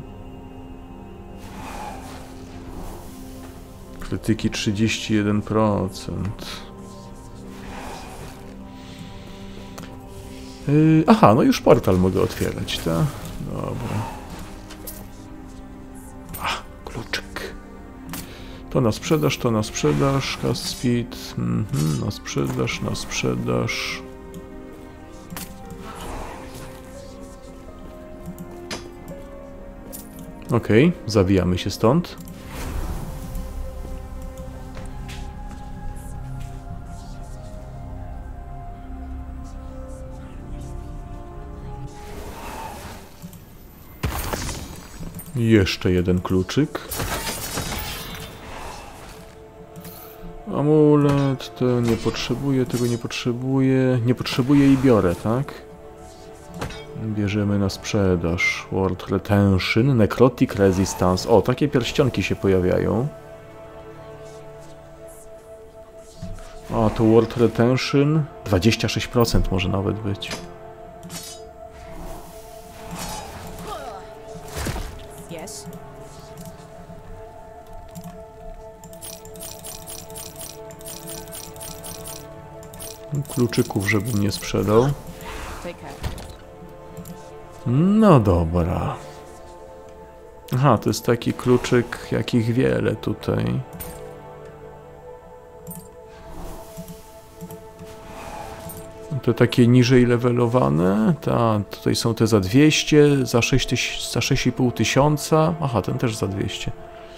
Krytyki 31%. Aha, no już portal mogę otwierać, tak? Dobra. Kluczyk. To na sprzedaż, to na sprzedaż. Cast speed. Na sprzedaż, na sprzedaż. Okej, zawijamy się stąd. Jeszcze jeden kluczyk. Amulet, to nie potrzebuję, tego nie potrzebuję. Nie potrzebuję i biorę, tak? Bierzemy na sprzedaż. World Retention, Necrotic Resistance. O, takie pierścionki się pojawiają. O, to World Retention. 26% może nawet być. Kluczyków, żebym nie sprzedał. No dobra. Aha, to jest taki kluczyk, jakich wiele tutaj. To takie niżej levelowane. Ta, tutaj są te za 200, za 6,5 tysiąca. Aha, ten też za 200.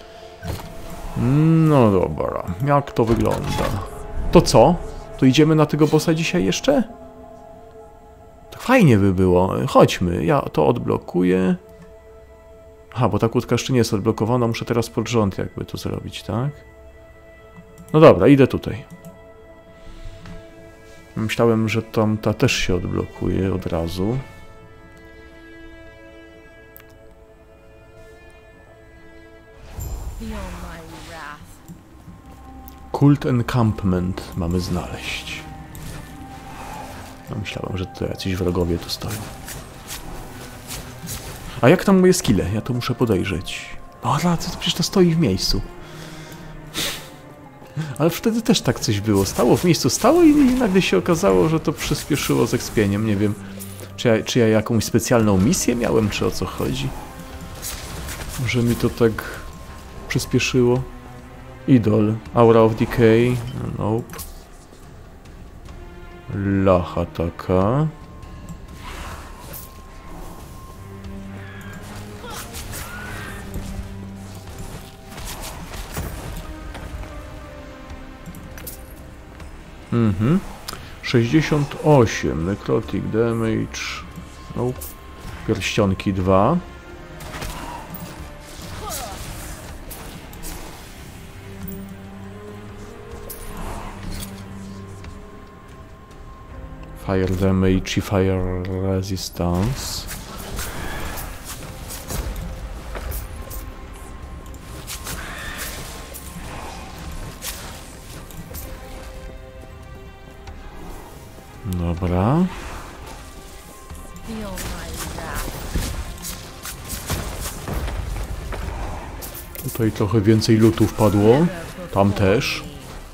No dobra, jak to wygląda? To co? To idziemy na tego bossa dzisiaj jeszcze? To fajnie by było. Chodźmy, ja to odblokuję. Aha, bo ta kłódka jeszcze nie jest odblokowana, muszę teraz pod rząd jakby to zrobić, tak? No dobra, idę tutaj. Myślałem, że tamta też się odblokuje od razu. Cult Encampment mamy znaleźć. No, myślałem, że to jacyś wrogowie tu stoją. A jak tam moje skille? Ja to muszę podejrzeć. No, to przecież to stoi w miejscu. Ale wtedy też tak coś było. Stało w miejscu, stało i nagle się okazało, że to przyspieszyło z expieniem. Nie wiem, czy ja jakąś specjalną misję miałem, czy o co chodzi. Że mi to tak przyspieszyło. Idol, Aura of Decay, nope. Lacha taka. Mhm. 68, Necrotic Damage, nope. Pierścionki 2. Fire Damage i Fire Resistance. Dobra. Tutaj trochę więcej lootów padło. Tam też.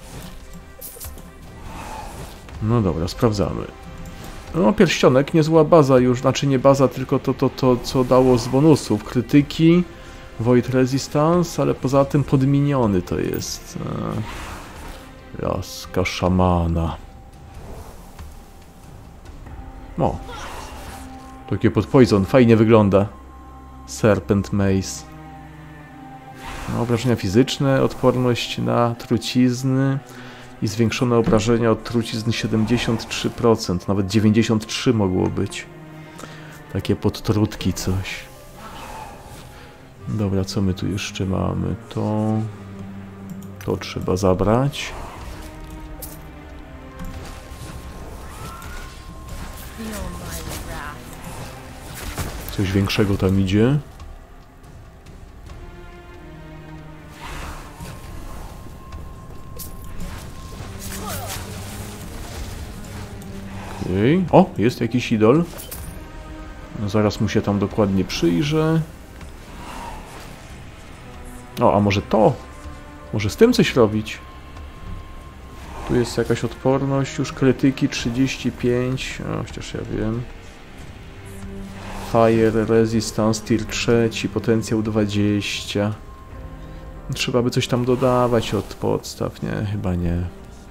No dobra, sprawdzamy. No, pierścionek, niezła baza już, znaczy nie baza, tylko to co dało z bonusów. Krytyki, Void Resistance, ale poza tym podminiony to jest. Laska szamana. O. Takie pod poison, fajnie wygląda. Serpent Mace. No, obrażenia fizyczne, odporność na trucizny i zwiększone obrażenia od trucizny 73%, nawet 93% mogło być. Takie podtrutki coś. Dobra, co my tu jeszcze mamy? To trzeba zabrać. Coś większego tam idzie. Okej. O, jest jakiś idol. No zaraz mu się tam dokładnie przyjrzę. O, a może to? Może z tym coś robić? Tu jest jakaś odporność, już krytyki 35. O, przecież ja wiem. Fire Resistance Tier 3, potencjał 20. Trzeba by coś tam dodawać od podstaw, nie? Chyba nie.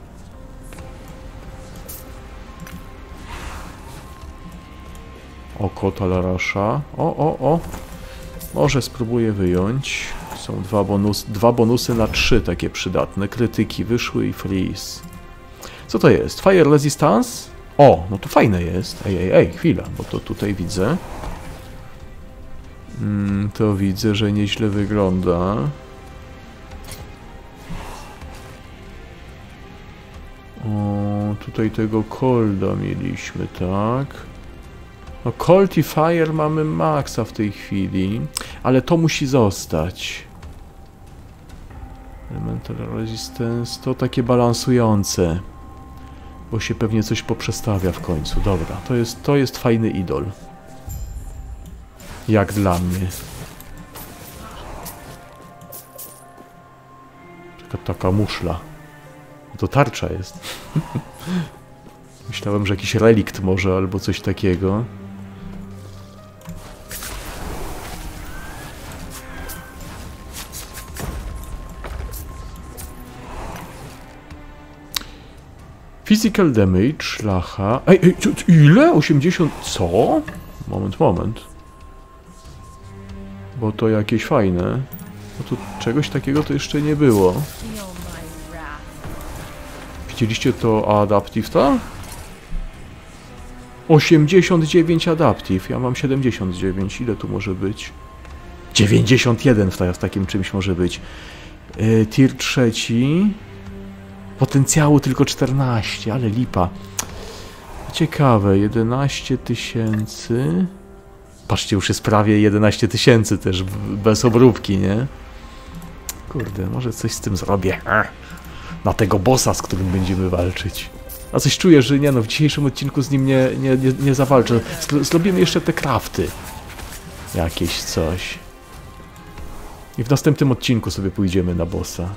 Oko Talarasza. O. Może spróbuję wyjąć. Są dwa bonusy na 3 takie przydatne. Krytyki wyszły i freeze. Co to jest? Fire Resistance? O, no to fajne jest. Ej, chwila, bo to tutaj widzę. To widzę, że nieźle wygląda. O, tutaj tego Colda mieliśmy, tak? No Cold i Fire mamy maksa w tej chwili, ale to musi zostać. Elemental Resistance to takie balansujące, bo się pewnie coś poprzestawia w końcu. Dobra, to jest fajny idol. Jak dla mnie. Taka muszla. To tarcza jest. Myślałem, że jakiś relikt może, albo coś takiego. Physical damage, szlacha. Ej, ile? 80... Co? Moment. Bo to jakieś fajne. Bo tu czegoś takiego to jeszcze nie było. Widzieliście to Adaptive, tak? 89 Adaptive. Ja mam 79. Ile tu może być? 91 w takim czymś może być. Tier 3. Potencjału tylko 14, ale lipa. Ciekawe, 11 000. Patrzcie, już jest prawie 11 000 też, bez obróbki, nie? Kurde, może coś z tym zrobię. Na tego bossa, z którym będziemy walczyć. A coś czuję, że nie no, w dzisiejszym odcinku z nim nie zawalczę. Zrobimy jeszcze te crafty. Jakieś coś. I w następnym odcinku sobie pójdziemy na bossa.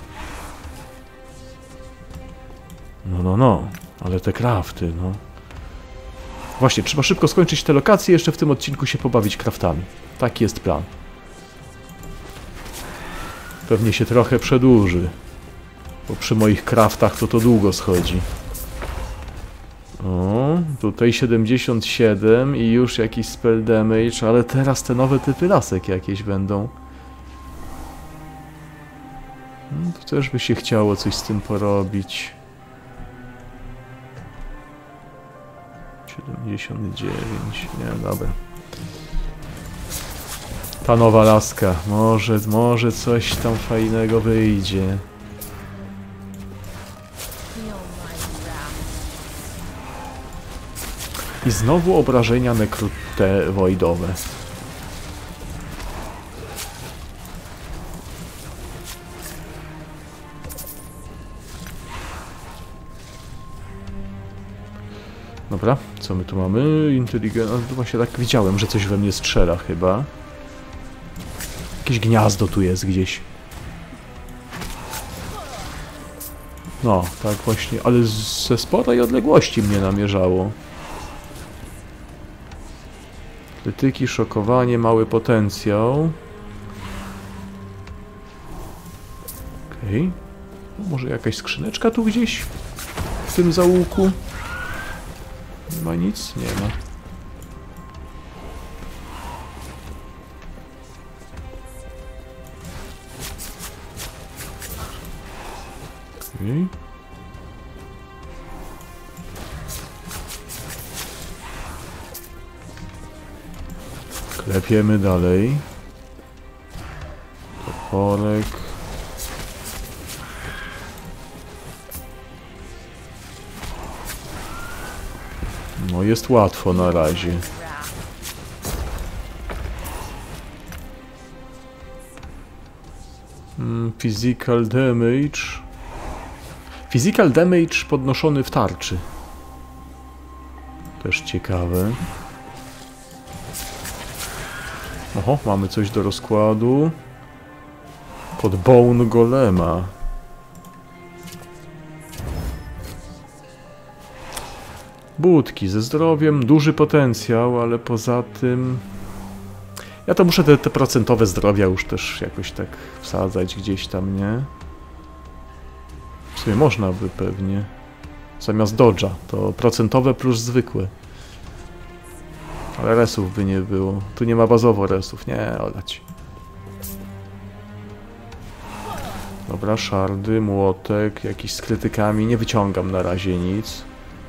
No, ale te crafty, no. Właśnie, trzeba szybko skończyć te lokacje, jeszcze w tym odcinku się pobawić craftami. Taki jest plan. Pewnie się trochę przedłuży, bo przy moich craftach to długo schodzi. O, tutaj 77 i już jakiś spell damage, ale teraz te nowe typy lasek jakieś będą. To też by się chciało coś z tym porobić. 79, nie, dobra. Ta nowa laska, może coś tam fajnego wyjdzie. I znowu obrażenia nekrute voidowe. Dobra, co my tu mamy? Inteligencja. Właśnie tak widziałem, że coś we mnie strzela chyba. Jakieś gniazdo tu jest gdzieś. No, tak właśnie, ale ze sporej odległości mnie namierzało. Krytyki, szokowanie, mały potencjał. Okej. Może jakaś skrzyneczka tu gdzieś? W tym zaułku? Nie ma nic? Nie ma. Okej. Klepiemy dalej. Toporek. No jest łatwo na razie. Physical damage. Physical damage podnoszony w tarczy. Też ciekawe. Oho, mamy coś do rozkładu. Pod Bone Golema. Budki ze zdrowiem, duży potencjał, ale poza tym... Ja to muszę te procentowe zdrowia już też jakoś tak wsadzać gdzieś tam, nie? W sumie można by pewnie. Zamiast dodge'a to procentowe plus zwykłe. Ale resów by nie było. Tu nie ma bazowo resów. Nie, olać. Dobra, szardy, młotek, jakiś z krytykami. Nie wyciągam na razie nic.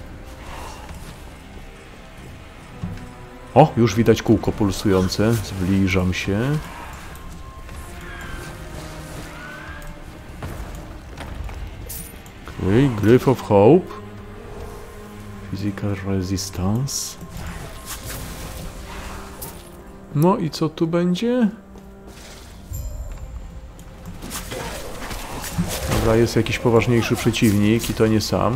O, już widać kółko pulsujące. Zbliżam się. Okay, Glyph of Hope. Physical Resistance. No i co tu będzie? Dobra, jest jakiś poważniejszy przeciwnik i to nie sam.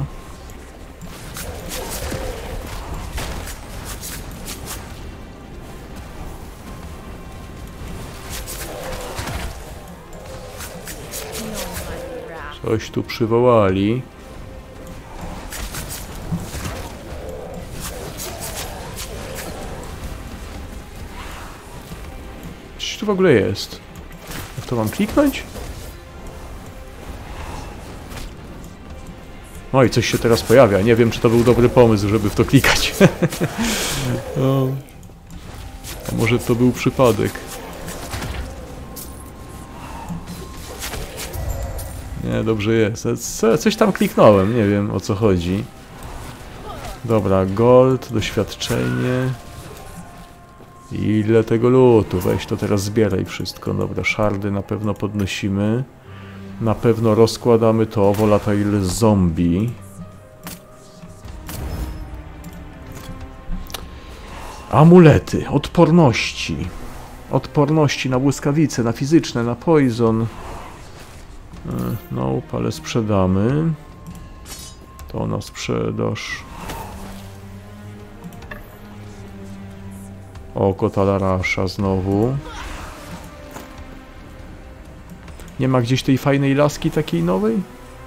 Coś tu przywołali. Co tu w ogóle jest? Jak to mam kliknąć? No i coś się teraz pojawia. Nie wiem, czy to był dobry pomysł, żeby w to klikać. No. A może to był przypadek. Nie, dobrze jest. Coś tam kliknąłem, nie wiem o co chodzi. Dobra, gold, doświadczenie. Ile tego lootu? Weź to teraz zbieraj wszystko. Dobra, szardy na pewno podnosimy. Na pewno rozkładamy to. Volatile zombie. Amulety, odporności. Odporności na błyskawice, na fizyczne, na poison. No, ale sprzedamy. To na sprzedaż. Oko Talarasza znowu. Nie ma gdzieś tej fajnej laski takiej nowej?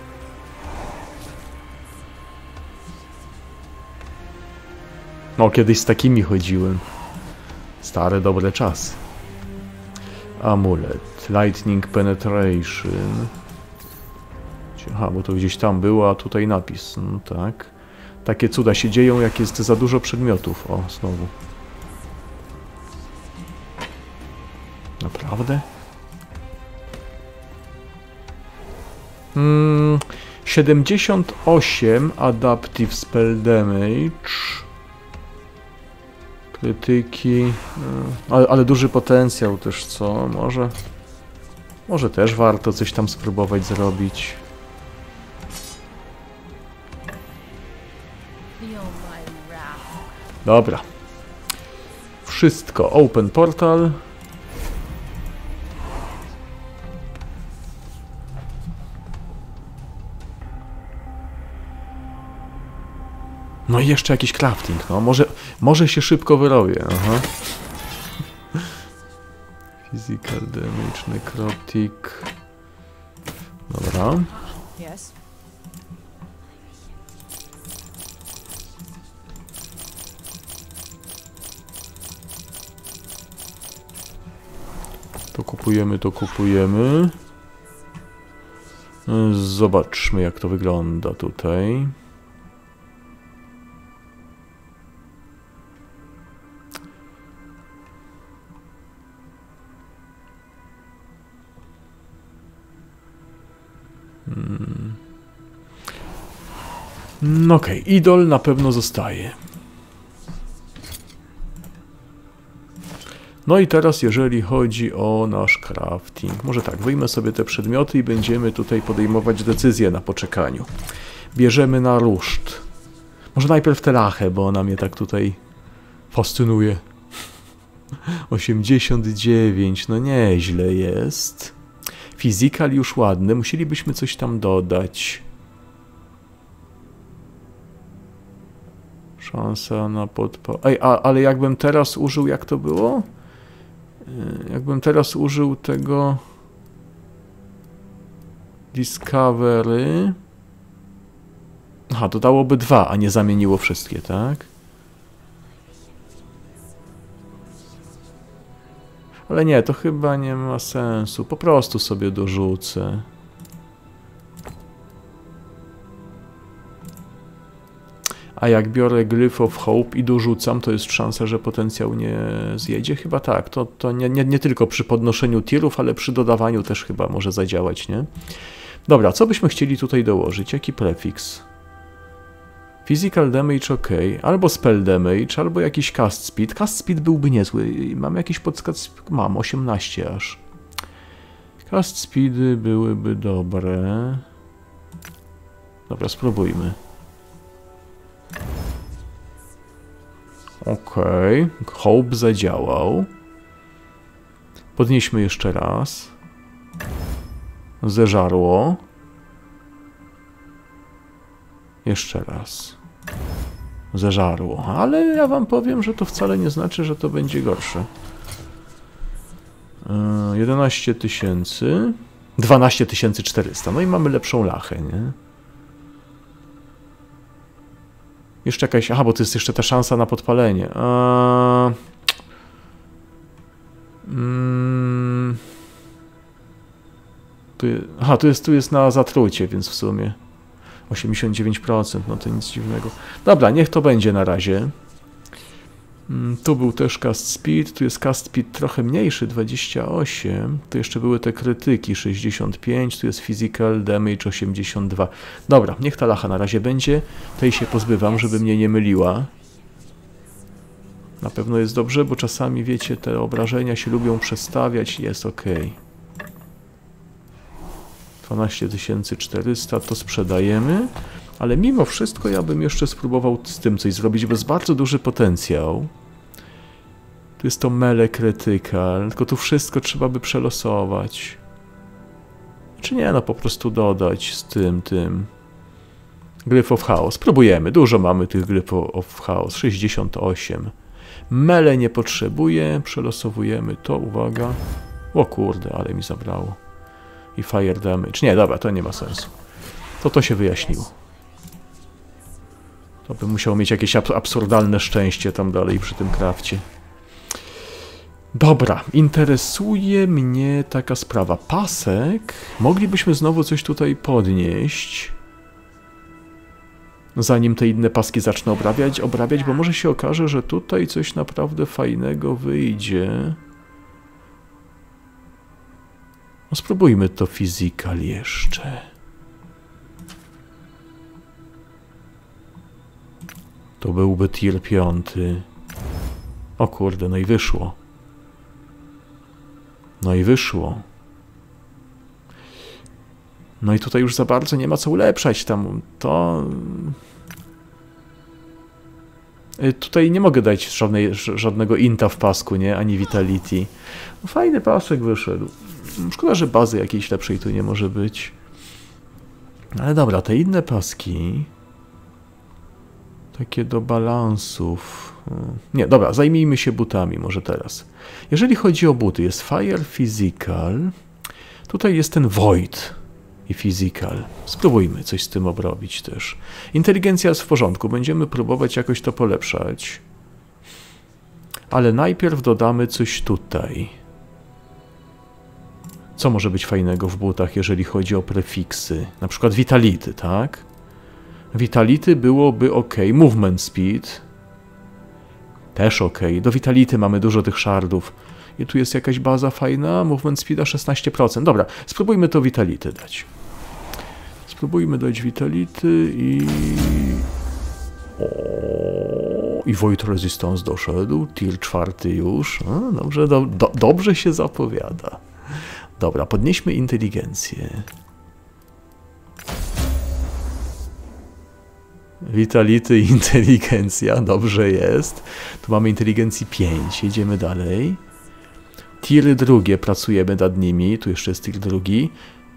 No, kiedyś z takimi chodziłem. Stare, dobre czasy. Amulet. Lightning Penetration. Aha, bo to gdzieś tam było, a tutaj napis. No tak. Takie cuda się dzieją, jak jest za dużo przedmiotów. O, znowu. Naprawdę? 78 Adaptive Spell Damage. Krytyki. Ale duży potencjał też, co? Może też warto coś tam spróbować zrobić. Dobra. Wszystko. Open portal. No i jeszcze jakiś crafting, no może się szybko wyrobię, aha. Physical damage, necrotic. Dobra. To kupujemy. Zobaczmy, jak to wygląda tutaj. No okej, idol na pewno zostaje. No i teraz jeżeli chodzi o nasz crafting, może tak, wyjmę sobie te przedmioty i będziemy tutaj podejmować decyzje na poczekaniu. Bierzemy na ruszt. Może najpierw tę lachę, bo ona mnie tak tutaj fascynuje. 89, no nieźle jest. Physical już ładny, musielibyśmy coś tam dodać. Szansa na Ej, ale jakbym teraz użył, jak to było? Jakbym teraz użył tego Discovery. Aha, dodałoby 2, a nie zamieniło wszystkie, tak? Ale nie, to chyba nie ma sensu. Po prostu sobie dorzucę. A jak biorę Glyph of Hope i dorzucam, to jest szansa, że potencjał nie zjedzie? Chyba tak. To nie tylko przy podnoszeniu tirów, ale przy dodawaniu też chyba może zadziałać, nie? Dobra, co byśmy chcieli tutaj dołożyć? Jaki prefiks? Physical damage ok, albo spell damage, albo jakiś cast speed. Cast speed byłby niezły. Mam jakiś podskaz? Mam, 18 aż. Cast speedy byłyby dobre. Dobra, spróbujmy. Okej, Hope zadziałał. Podnieśmy jeszcze raz. Zeżarło. Jeszcze raz. Zeżarło. Ale ja wam powiem, że to wcale nie znaczy, że to będzie gorsze. 11 000. 12 400. No i mamy lepszą lachę, nie? Jeszcze jakaś... Aha, bo to jest jeszcze ta szansa na podpalenie. Aha, tu jest na zatrucie, więc w sumie 89%, no to nic dziwnego. Dobra, niech to będzie na razie. Tu był też cast speed, tu jest cast speed trochę mniejszy, 28. Tu jeszcze były te krytyki, 65, tu jest physical damage 82. Dobra, niech ta lacha na razie będzie. Tej się pozbywam, żeby mnie nie myliła. Na pewno jest dobrze, bo czasami, wiecie, te obrażenia się lubią przestawiać i jest ok. 12 400 to sprzedajemy, ale mimo wszystko ja bym jeszcze spróbował z tym coś zrobić, bo jest bardzo duży potencjał. Tu jest to melee critical, tylko tu wszystko trzeba by przelosować. Czy nie, no po prostu dodać z tym. Glyph of Chaos. Spróbujemy, dużo mamy tych Glyph of Chaos, 68. Melee nie potrzebuje, przelosowujemy to, uwaga. O kurde, ale mi zabrało. I fire damage. Nie, dobra, to nie ma sensu. To się wyjaśniło. To by musiał mieć jakieś absurdalne szczęście tam dalej przy tym krafcie. Dobra, interesuje mnie taka sprawa. Pasek. Moglibyśmy znowu coś tutaj podnieść. Zanim te inne paski zacznę obrabiać, bo może się okaże, że tutaj coś naprawdę fajnego wyjdzie. No spróbujmy to physical jeszcze. To byłby tier 5. O kurde, no i wyszło. No i wyszło. No i tutaj już za bardzo nie ma co ulepszać tam. To... Tutaj nie mogę dać żadnego inta w pasku, nie? Ani vitality. No fajny pasek wyszedł. Szkoda, że bazy jakiejś lepszej tu nie może być. Ale dobra, te inne paski... Takie do balansów... Nie, dobra, zajmijmy się butami może teraz. Jeżeli chodzi o buty, jest Fire Physical. Tutaj jest ten Void i Physical. Spróbujmy coś z tym obrobić też. Inteligencja jest w porządku, będziemy próbować jakoś to polepszać. Ale najpierw dodamy coś tutaj. Co może być fajnego w butach, jeżeli chodzi o prefiksy? Na przykład Vitality, tak? Vitality byłoby ok. Movement Speed. Też ok. Do Vitality mamy dużo tych shardów. I tu jest jakaś baza fajna. Movement Speeda 16%. Dobra, spróbujmy to Vitality dać. Spróbujmy dać Vitality i... I Void Resistance doszedł. Tier 4 już. Dobrze, dobrze się zapowiada. Dobra, podnieśmy inteligencję. Vitality i inteligencja, dobrze jest. Tu mamy inteligencji 5, jedziemy dalej. Tiry drugie, pracujemy nad nimi. Tu jeszcze jest tir drugi.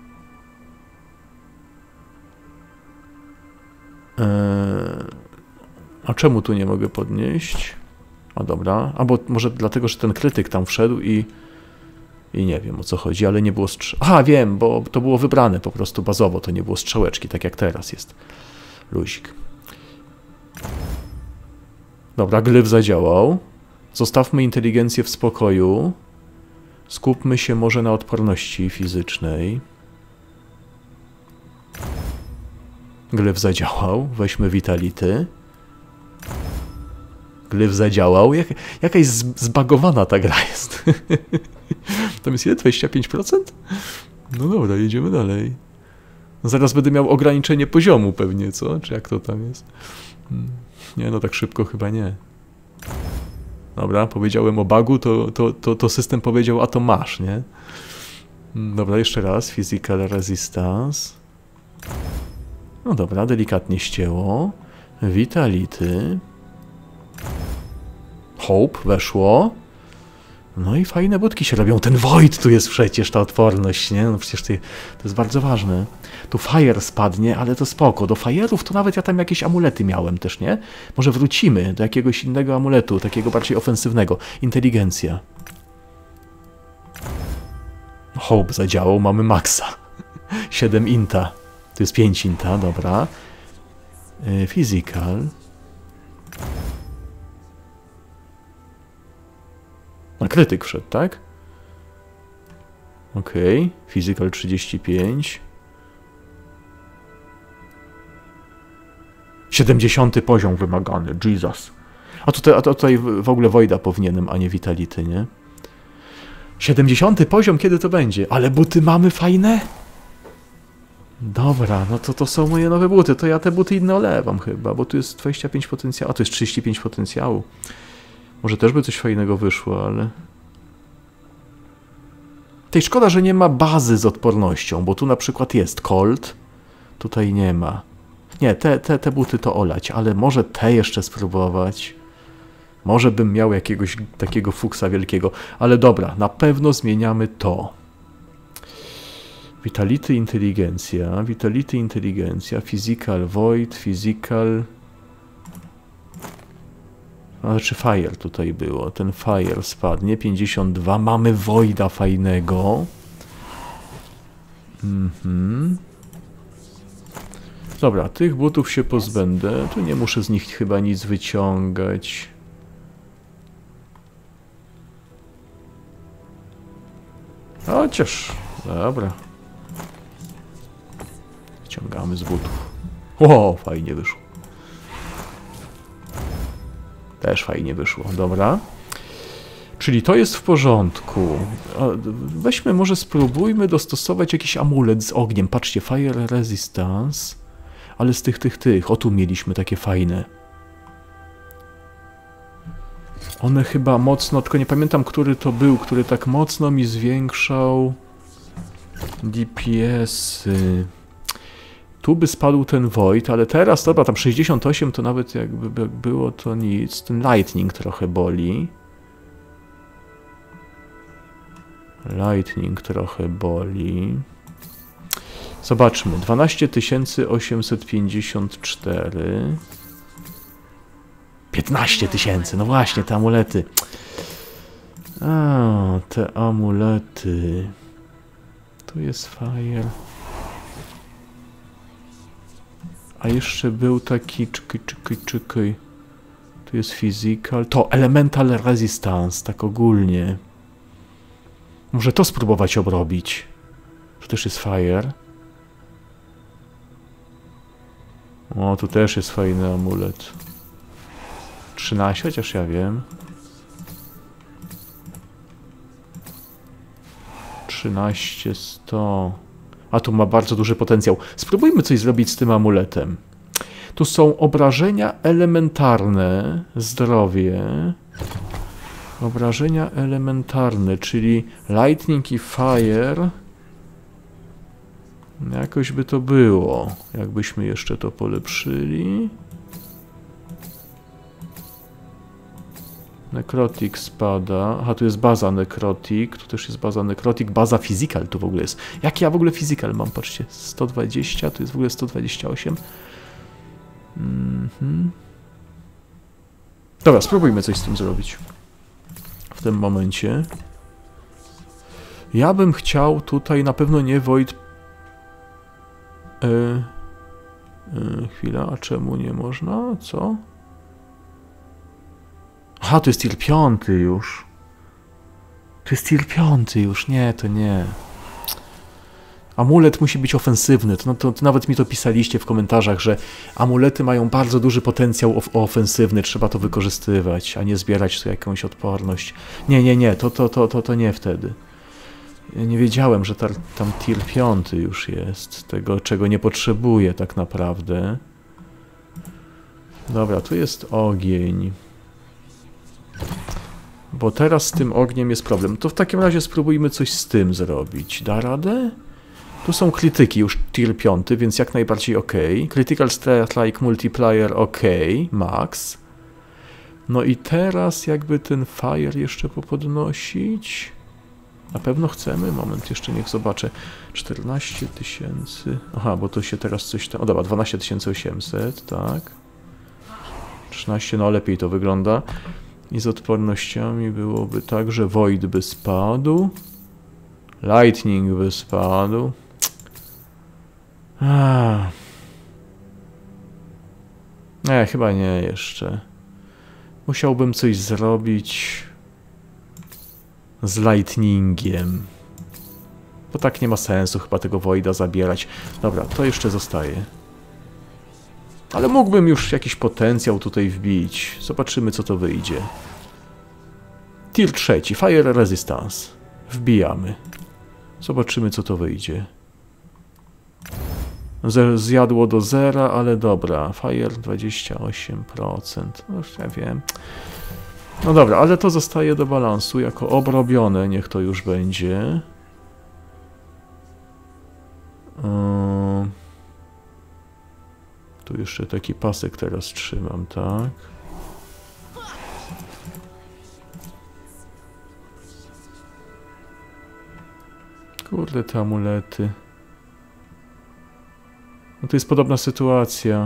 A czemu tu nie mogę podnieść? A dobra, albo może dlatego, że ten krytyk tam wszedł i nie wiem, o co chodzi, ale nie było Aha, wiem, bo to było wybrane po prostu bazowo, to nie było strzałeczki, tak jak teraz jest. Luzik. Dobra, glyf zadziałał. Zostawmy inteligencję w spokoju. Skupmy się może na odporności fizycznej. Glyf zadziałał. Weźmy vitality. Glyf zadziałał. Jakaś zbagowana ta gra jest. Tam jest ile? 25%? No dobra, jedziemy dalej. Zaraz będę miał ograniczenie poziomu pewnie, co? Czy jak to tam jest? Nie, no tak szybko chyba nie. Dobra, powiedziałem o bugu, to system powiedział, a to masz, nie? Dobra, jeszcze raz. Physical resistance. No dobra, delikatnie ścięło. Vitality. Hope weszło. No i fajne budki się robią. Ten Void tu jest przecież, ta odporność, nie? No przecież to jest bardzo ważne. Tu Fire spadnie, ale to spoko. Do Fire'ów to nawet ja tam jakieś amulety miałem też, nie? Może wrócimy do jakiegoś innego amuletu, takiego bardziej ofensywnego. Inteligencja. Hope zadziałał, mamy maksa. 7 inta. To jest 5 inta, dobra. Physical. Na krytyk wszedł, tak? Okej. Physical 35. 70 poziom wymagany. Jesus. A tutaj w ogóle Voida powinienem, a nie Vitality, nie? 70 poziom, kiedy to będzie? Ale buty mamy fajne? Dobra, no to są moje nowe buty. To ja te buty inne olewam chyba, bo tu jest 25 potencjału, a tu jest 35 potencjału. Może też by coś fajnego wyszło, ale... Tej szkoda, że nie ma bazy z odpornością, bo tu na przykład jest Colt, tutaj nie ma. Nie, te buty to olać, ale może te jeszcze spróbować. Może bym miał jakiegoś takiego fuksa wielkiego, ale dobra, na pewno zmieniamy to. Vitality, inteligencja, physical, void, physical... Znaczy Fire tutaj było. Ten Fire spadnie. 52. Mamy Voida fajnego. Dobra, tych butów się pozbędę. Tu nie muszę z nich chyba nic wyciągać. Chociaż... Dobra. Wyciągamy z butów. O, fajnie wyszło. Też fajnie wyszło, dobra. Czyli to jest w porządku. Weźmy, może spróbujmy dostosować jakiś amulet z ogniem. Patrzcie, Fire Resistance. Ale z tych. O, tu mieliśmy takie fajne. One chyba mocno, tylko nie pamiętam, który to był, który tak mocno mi zwiększał DPS-y. Tu by spadł ten Void, ale teraz, dobra, tam 68 to nawet jakby było to nic. Ten Lightning trochę boli. Zobaczmy, 12 854. 15 000, no właśnie, te amulety. Te amulety. Tu jest Fire. A jeszcze był taki... Czekaj. Tu jest Physical. To Elemental Resistance, tak ogólnie. Może to spróbować obrobić. Tu też jest Fire. O, tu też jest fajny amulet. 13, chociaż ja wiem. 13100. A tu ma bardzo duży potencjał. Spróbujmy coś zrobić z tym amuletem. Tu są obrażenia elementarne, zdrowie. Obrażenia elementarne, czyli Lightning i Fire. Jakoś by to było, jakbyśmy jeszcze to polepszyli. Necrotic spada. Aha, tu jest baza Necrotic. Tu też jest baza Necrotic. Baza Physical tu w ogóle jest. Jaki ja w ogóle Physical mam? Patrzcie, 120, tu jest w ogóle 128. Dobra, spróbujmy coś z tym zrobić. W tym momencie. Ja bym chciał tutaj na pewno nie Void... chwila, a czemu nie można? Co? Aha, to jest tier 5 już. To jest tier 5 już. Nie, to nie. Amulet musi być ofensywny. To nawet mi to pisaliście w komentarzach, że amulety mają bardzo duży potencjał ofensywny. Trzeba to wykorzystywać, a nie zbierać tu jakąś odporność. Nie. To nie wtedy. Ja nie wiedziałem, że tam tier 5 już jest. Tego, czego nie potrzebuję tak naprawdę. Dobra, tu jest ogień. Bo teraz z tym ogniem jest problem. To w takim razie spróbujmy coś z tym zrobić. Da radę? Tu są krytyki już tier 5, więc jak najbardziej ok. Critical Strike Multiplier ok. Max. No i teraz jakby ten fire jeszcze popodnosić. Na pewno chcemy? Moment, jeszcze niech zobaczę. 14 000. Aha, bo to się teraz coś tam... O dobra, 12 800, tak. 13, no lepiej to wygląda. I z odpornościami byłoby tak, że Void by spadł. Lightning by spadł. Nie, chyba nie jeszcze. Musiałbym coś zrobić z Lightningiem. Bo tak nie ma sensu chyba tego Voida zabierać. Dobra, to jeszcze zostaje. Ale mógłbym już jakiś potencjał tutaj wbić. Zobaczymy, co to wyjdzie. Tier 3, Fire Resistance. Wbijamy. Zobaczymy, co to wyjdzie. Zjadło do zera, ale dobra. Fire 28%. No już ja wiem. No dobra, ale to zostaje do balansu jako obrobione. Niech to już będzie. Tu jeszcze taki pasek teraz trzymam, tak? Kurde, te amulety. No to jest podobna sytuacja.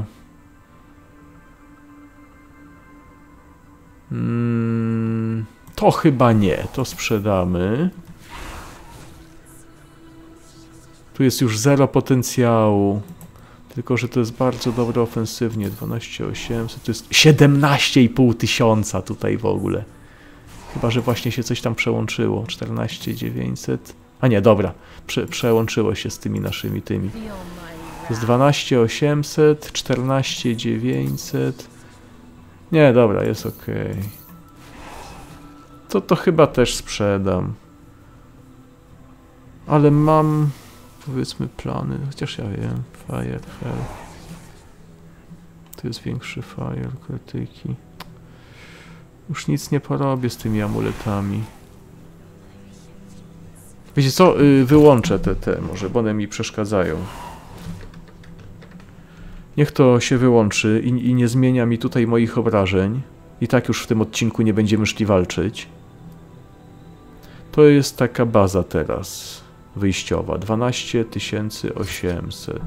To chyba nie. To sprzedamy. Tu jest już 0 potencjału. Tylko, że to jest bardzo dobre ofensywnie. 12800. To jest 17,5 tysiąca tutaj w ogóle. Chyba, że właśnie się coś tam przełączyło. 14900. A nie, dobra. Przełączyło się z tymi naszymi tymi. To jest 12800, 14900. Nie, dobra, jest ok. To chyba też sprzedam. Ale mam, powiedzmy, plany. Chociaż ja wiem. Fire, hell. Tu jest większy fire, krytyki. Już nic nie porobię z tymi amuletami. Wiecie co? Wyłączę te może, bo one mi przeszkadzają. Niech to się wyłączy i nie zmienia mi tutaj moich obrażeń. I tak już w tym odcinku nie będziemy szli walczyć. To jest taka baza teraz wyjściowa. 12 800.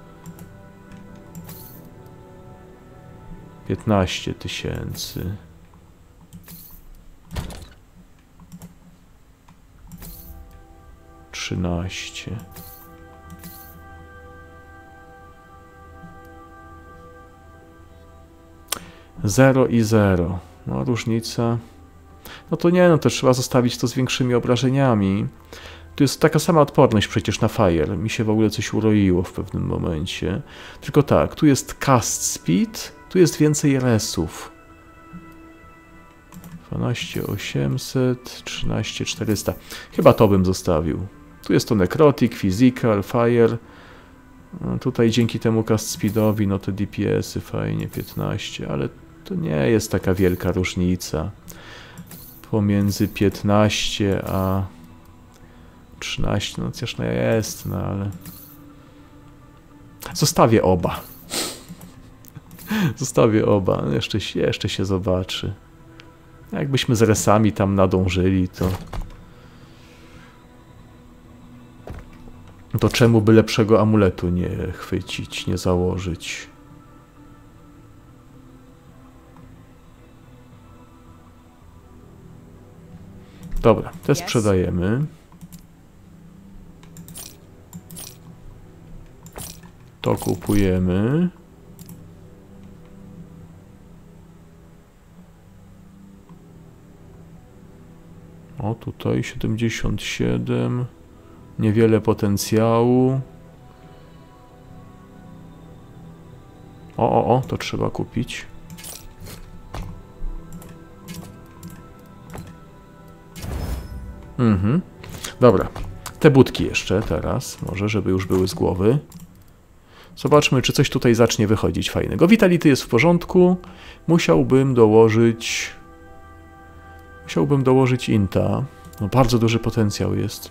15 000. Trzynaście. Zero i 0. No różnica. No to nie, no to trzeba zostawić to z większymi obrażeniami. Tu jest taka sama odporność przecież na fire. Mi się w ogóle coś uroiło w pewnym momencie. Tylko tak, tu jest cast speed, tu jest więcej resów. 12 800, 13 400. Chyba to bym zostawił. Tu jest to necrotic, physical, fire. No tutaj dzięki temu cast speedowi, no te DPS-y fajnie 15, ale to nie jest taka wielka różnica pomiędzy 15 a 13, no chociaż no jest, no ale zostawię oba. Zostawię oba, jeszcze się zobaczy. Jakbyśmy z resami tam nadążyli, to czemu by lepszego amuletu nie chwycić, nie założyć? Dobra, te sprzedajemy. To kupujemy. O, tutaj 77. Niewiele potencjału. O, to trzeba kupić. Dobra. Te budki jeszcze teraz, może, żeby już były z głowy. Zobaczmy, czy coś tutaj zacznie wychodzić fajnego. Vitality jest w porządku. Musiałbym dołożyć Inta. No, bardzo duży potencjał jest.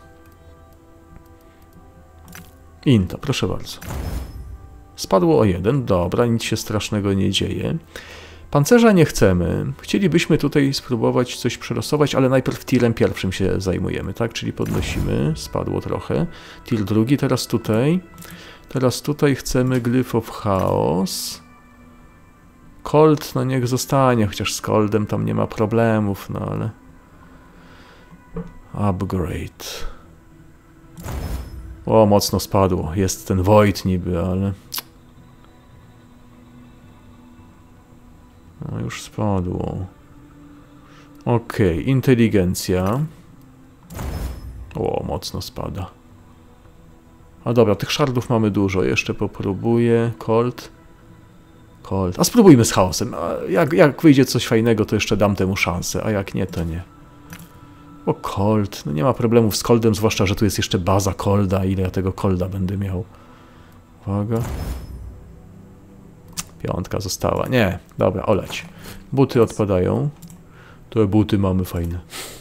Inta, proszę bardzo. Spadło o 1. Dobra, nic się strasznego nie dzieje. Pancerza nie chcemy. Chcielibyśmy tutaj spróbować coś przelosować, ale najpierw tirem pierwszym się zajmujemy, tak? Czyli podnosimy. Spadło trochę. Tir drugi, teraz tutaj. Teraz tutaj chcemy Glyph of Chaos. Cold, no niech zostanie, chociaż z Coldem tam nie ma problemów, no ale... Upgrade. O, mocno spadło. Jest ten Void niby, ale... No już spadło. Okej, inteligencja. O, mocno spada. A dobra, tych szardów mamy dużo. Jeszcze popróbuję. Cold. A spróbujmy z chaosem. Jak wyjdzie coś fajnego, to jeszcze dam temu szansę, a jak nie, to nie. O, Cold. No nie ma problemów z Coldem, zwłaszcza, że tu jest jeszcze baza Colda. Ile ja tego Colda będę miał? Uwaga. 5 została. Nie, dobra, oleć. Buty odpadają. Te buty mamy fajne.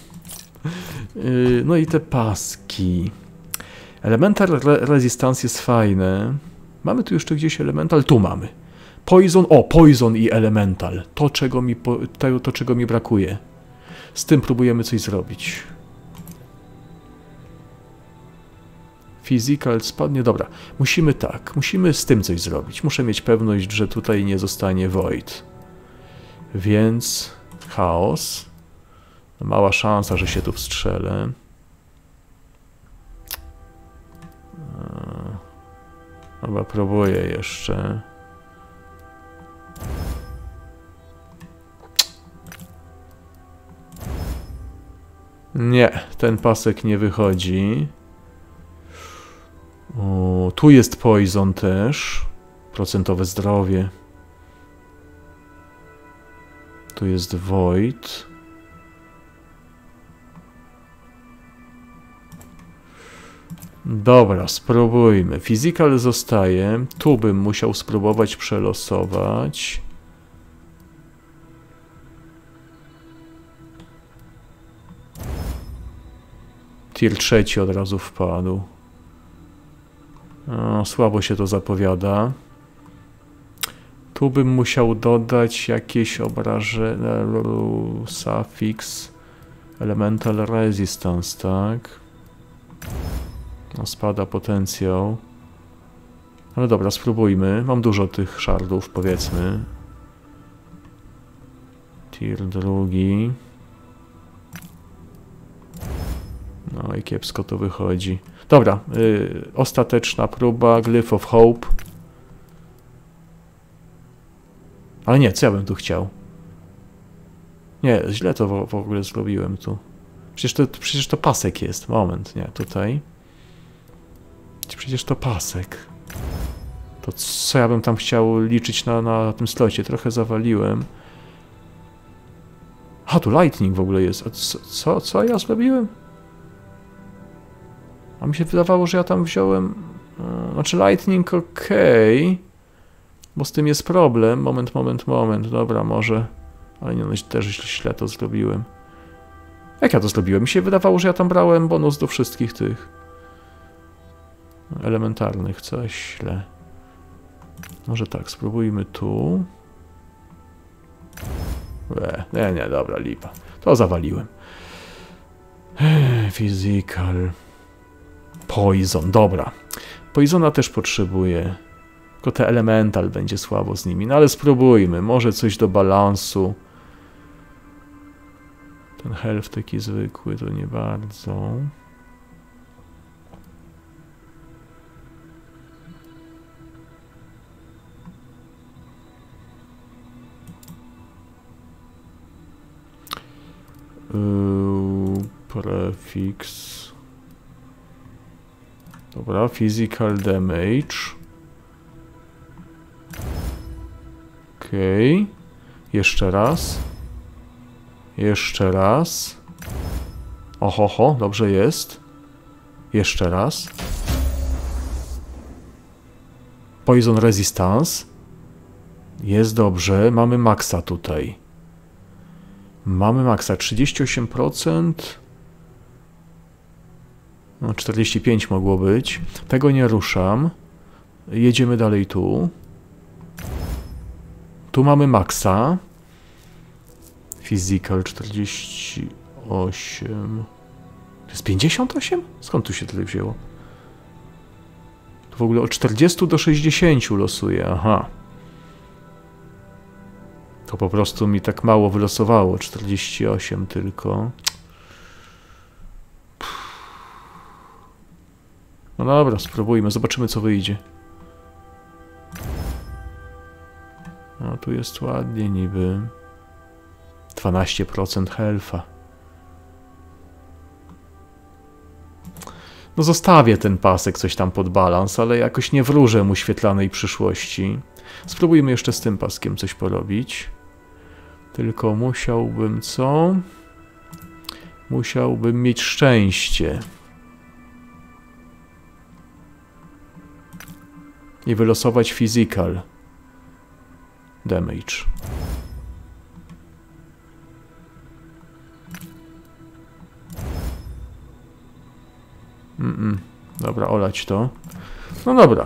No i te paski. Elemental Resistance jest fajne. Mamy tu jeszcze gdzieś Elemental? Tu mamy. Poison, Poison i Elemental. To, czego mi brakuje. Z tym próbujemy coś zrobić. Physical spadnie, dobra. Musimy z tym coś zrobić. Muszę mieć pewność, że tutaj nie zostanie Void. Więc chaos. Mała szansa, że się tu wstrzelę. Chyba próbuję jeszcze. Nie, ten pasek nie wychodzi. O, tu jest Poison też. Procentowe zdrowie. Tu jest Void. Dobra, spróbujmy. Physical zostaje. Tu bym musiał spróbować przelosować. Tier 3 od razu wpadł. O, słabo się to zapowiada. Tu bym musiał dodać jakieś obrażenia. Suffix. Elemental Resistance, tak? No, spada potencjał. Ale dobra, spróbujmy. Mam dużo tych szardów, powiedzmy. Tier 2. No i kiepsko to wychodzi. Dobra, ostateczna próba. Glyph of Hope. Ale nie, co ja bym tu chciał? Nie, źle to w ogóle zrobiłem tu. Przecież to pasek jest. Moment, nie, tutaj. Przecież to pasek. To co ja bym tam chciał liczyć na tym slocie? Trochę zawaliłem. A, tu lightning w ogóle jest. A co ja zrobiłem? A mi się wydawało, że ja tam wziąłem... Znaczy lightning okej. Bo z tym jest problem. Moment. Dobra, może... Ale nie, no, też źle to zrobiłem. Jak ja to zrobiłem? Mi się wydawało, że ja tam brałem bonus do wszystkich tych... elementarnych, coś źle. Może tak, spróbujmy tu. Nie, dobra, lipa. To zawaliłem. Physical. Poison, dobra. Poisona też potrzebuję. Tylko te elemental będzie słabo z nimi. No ale spróbujmy. Może coś do balansu. Ten health taki zwykły to nie bardzo. Prefix. Dobra, physical damage. Okej. Jeszcze raz. Jeszcze raz. Oho, dobrze jest. Jeszcze raz. Poison resistance. Jest dobrze. Mamy maksa tutaj. Mamy maksa 38%. No, 45 mogło być. Tego nie ruszam. Jedziemy dalej tu. Tu mamy maksa. Physical 48. To jest 58? Skąd tu się tyle wzięło? To w ogóle od 40 do 60 losuje. Aha. To po prostu mi tak mało wylosowało. 48 tylko. No dobra, spróbujmy. Zobaczymy, co wyjdzie. No tu jest ładnie niby. 12% health'a. No zostawię ten pasek, coś tam pod balans, ale jakoś nie wróżę mu świetlanej przyszłości. Spróbujmy jeszcze z tym paskiem coś porobić. Tylko musiałbym co? Musiałbym mieć szczęście. I wylosować physical damage. Dobra, olać to. No dobra.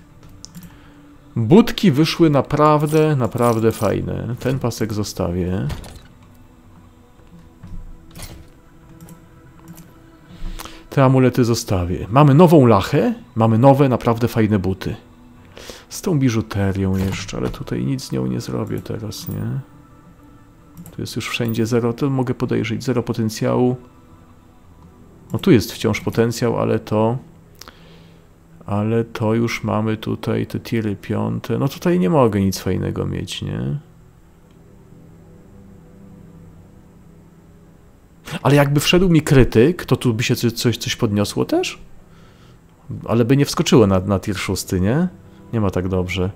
Budki wyszły naprawdę fajne. Ten pasek zostawię. Te amulety zostawię. Mamy nową lachę. Mamy nowe, naprawdę fajne buty. Z tą biżuterią jeszcze, ale tutaj nic z nią nie zrobię teraz, nie? Tu jest już wszędzie 0, to mogę podejrzeć 0 potencjału. No tu jest wciąż potencjał, ale to już mamy tutaj te tiry 5. No tutaj nie mogę nic fajnego mieć, nie? Ale jakby wszedł mi krytyk, to tu by się coś podniosło też? Ale by nie wskoczyło na tier 6, nie? Nie ma tak dobrze.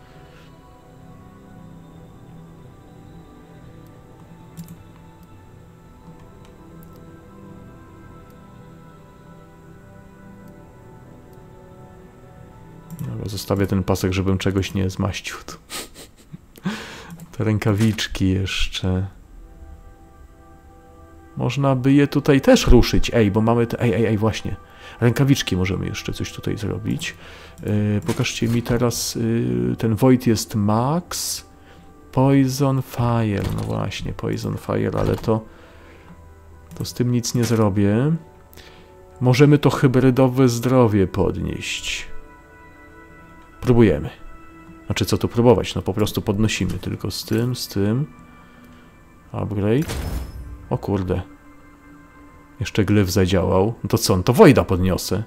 Dobra, zostawię ten pasek, żebym czegoś nie zmaścił. Te rękawiczki jeszcze. Można by je tutaj też ruszyć. Ej, bo mamy te... Ej, właśnie. Rękawiczki możemy jeszcze coś tutaj zrobić. Pokażcie mi teraz... ten Void jest max. Poison Fire. No właśnie, Poison Fire, ale to z tym nic nie zrobię. Możemy to hybrydowe zdrowie podnieść. Próbujemy. Znaczy, co tu próbować? No po prostu podnosimy. Tylko z tym. Upgrade. O kurde. Jeszcze glyf zadziałał. No to co? No to Voida podniosę.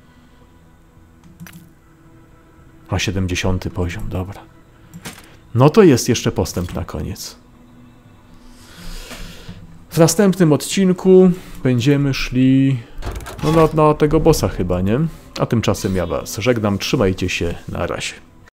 A 70 poziom, dobra. No to jest jeszcze postęp na koniec. W następnym odcinku będziemy szli no na tego bossa chyba, nie? A tymczasem ja was żegnam. Trzymajcie się. Na razie.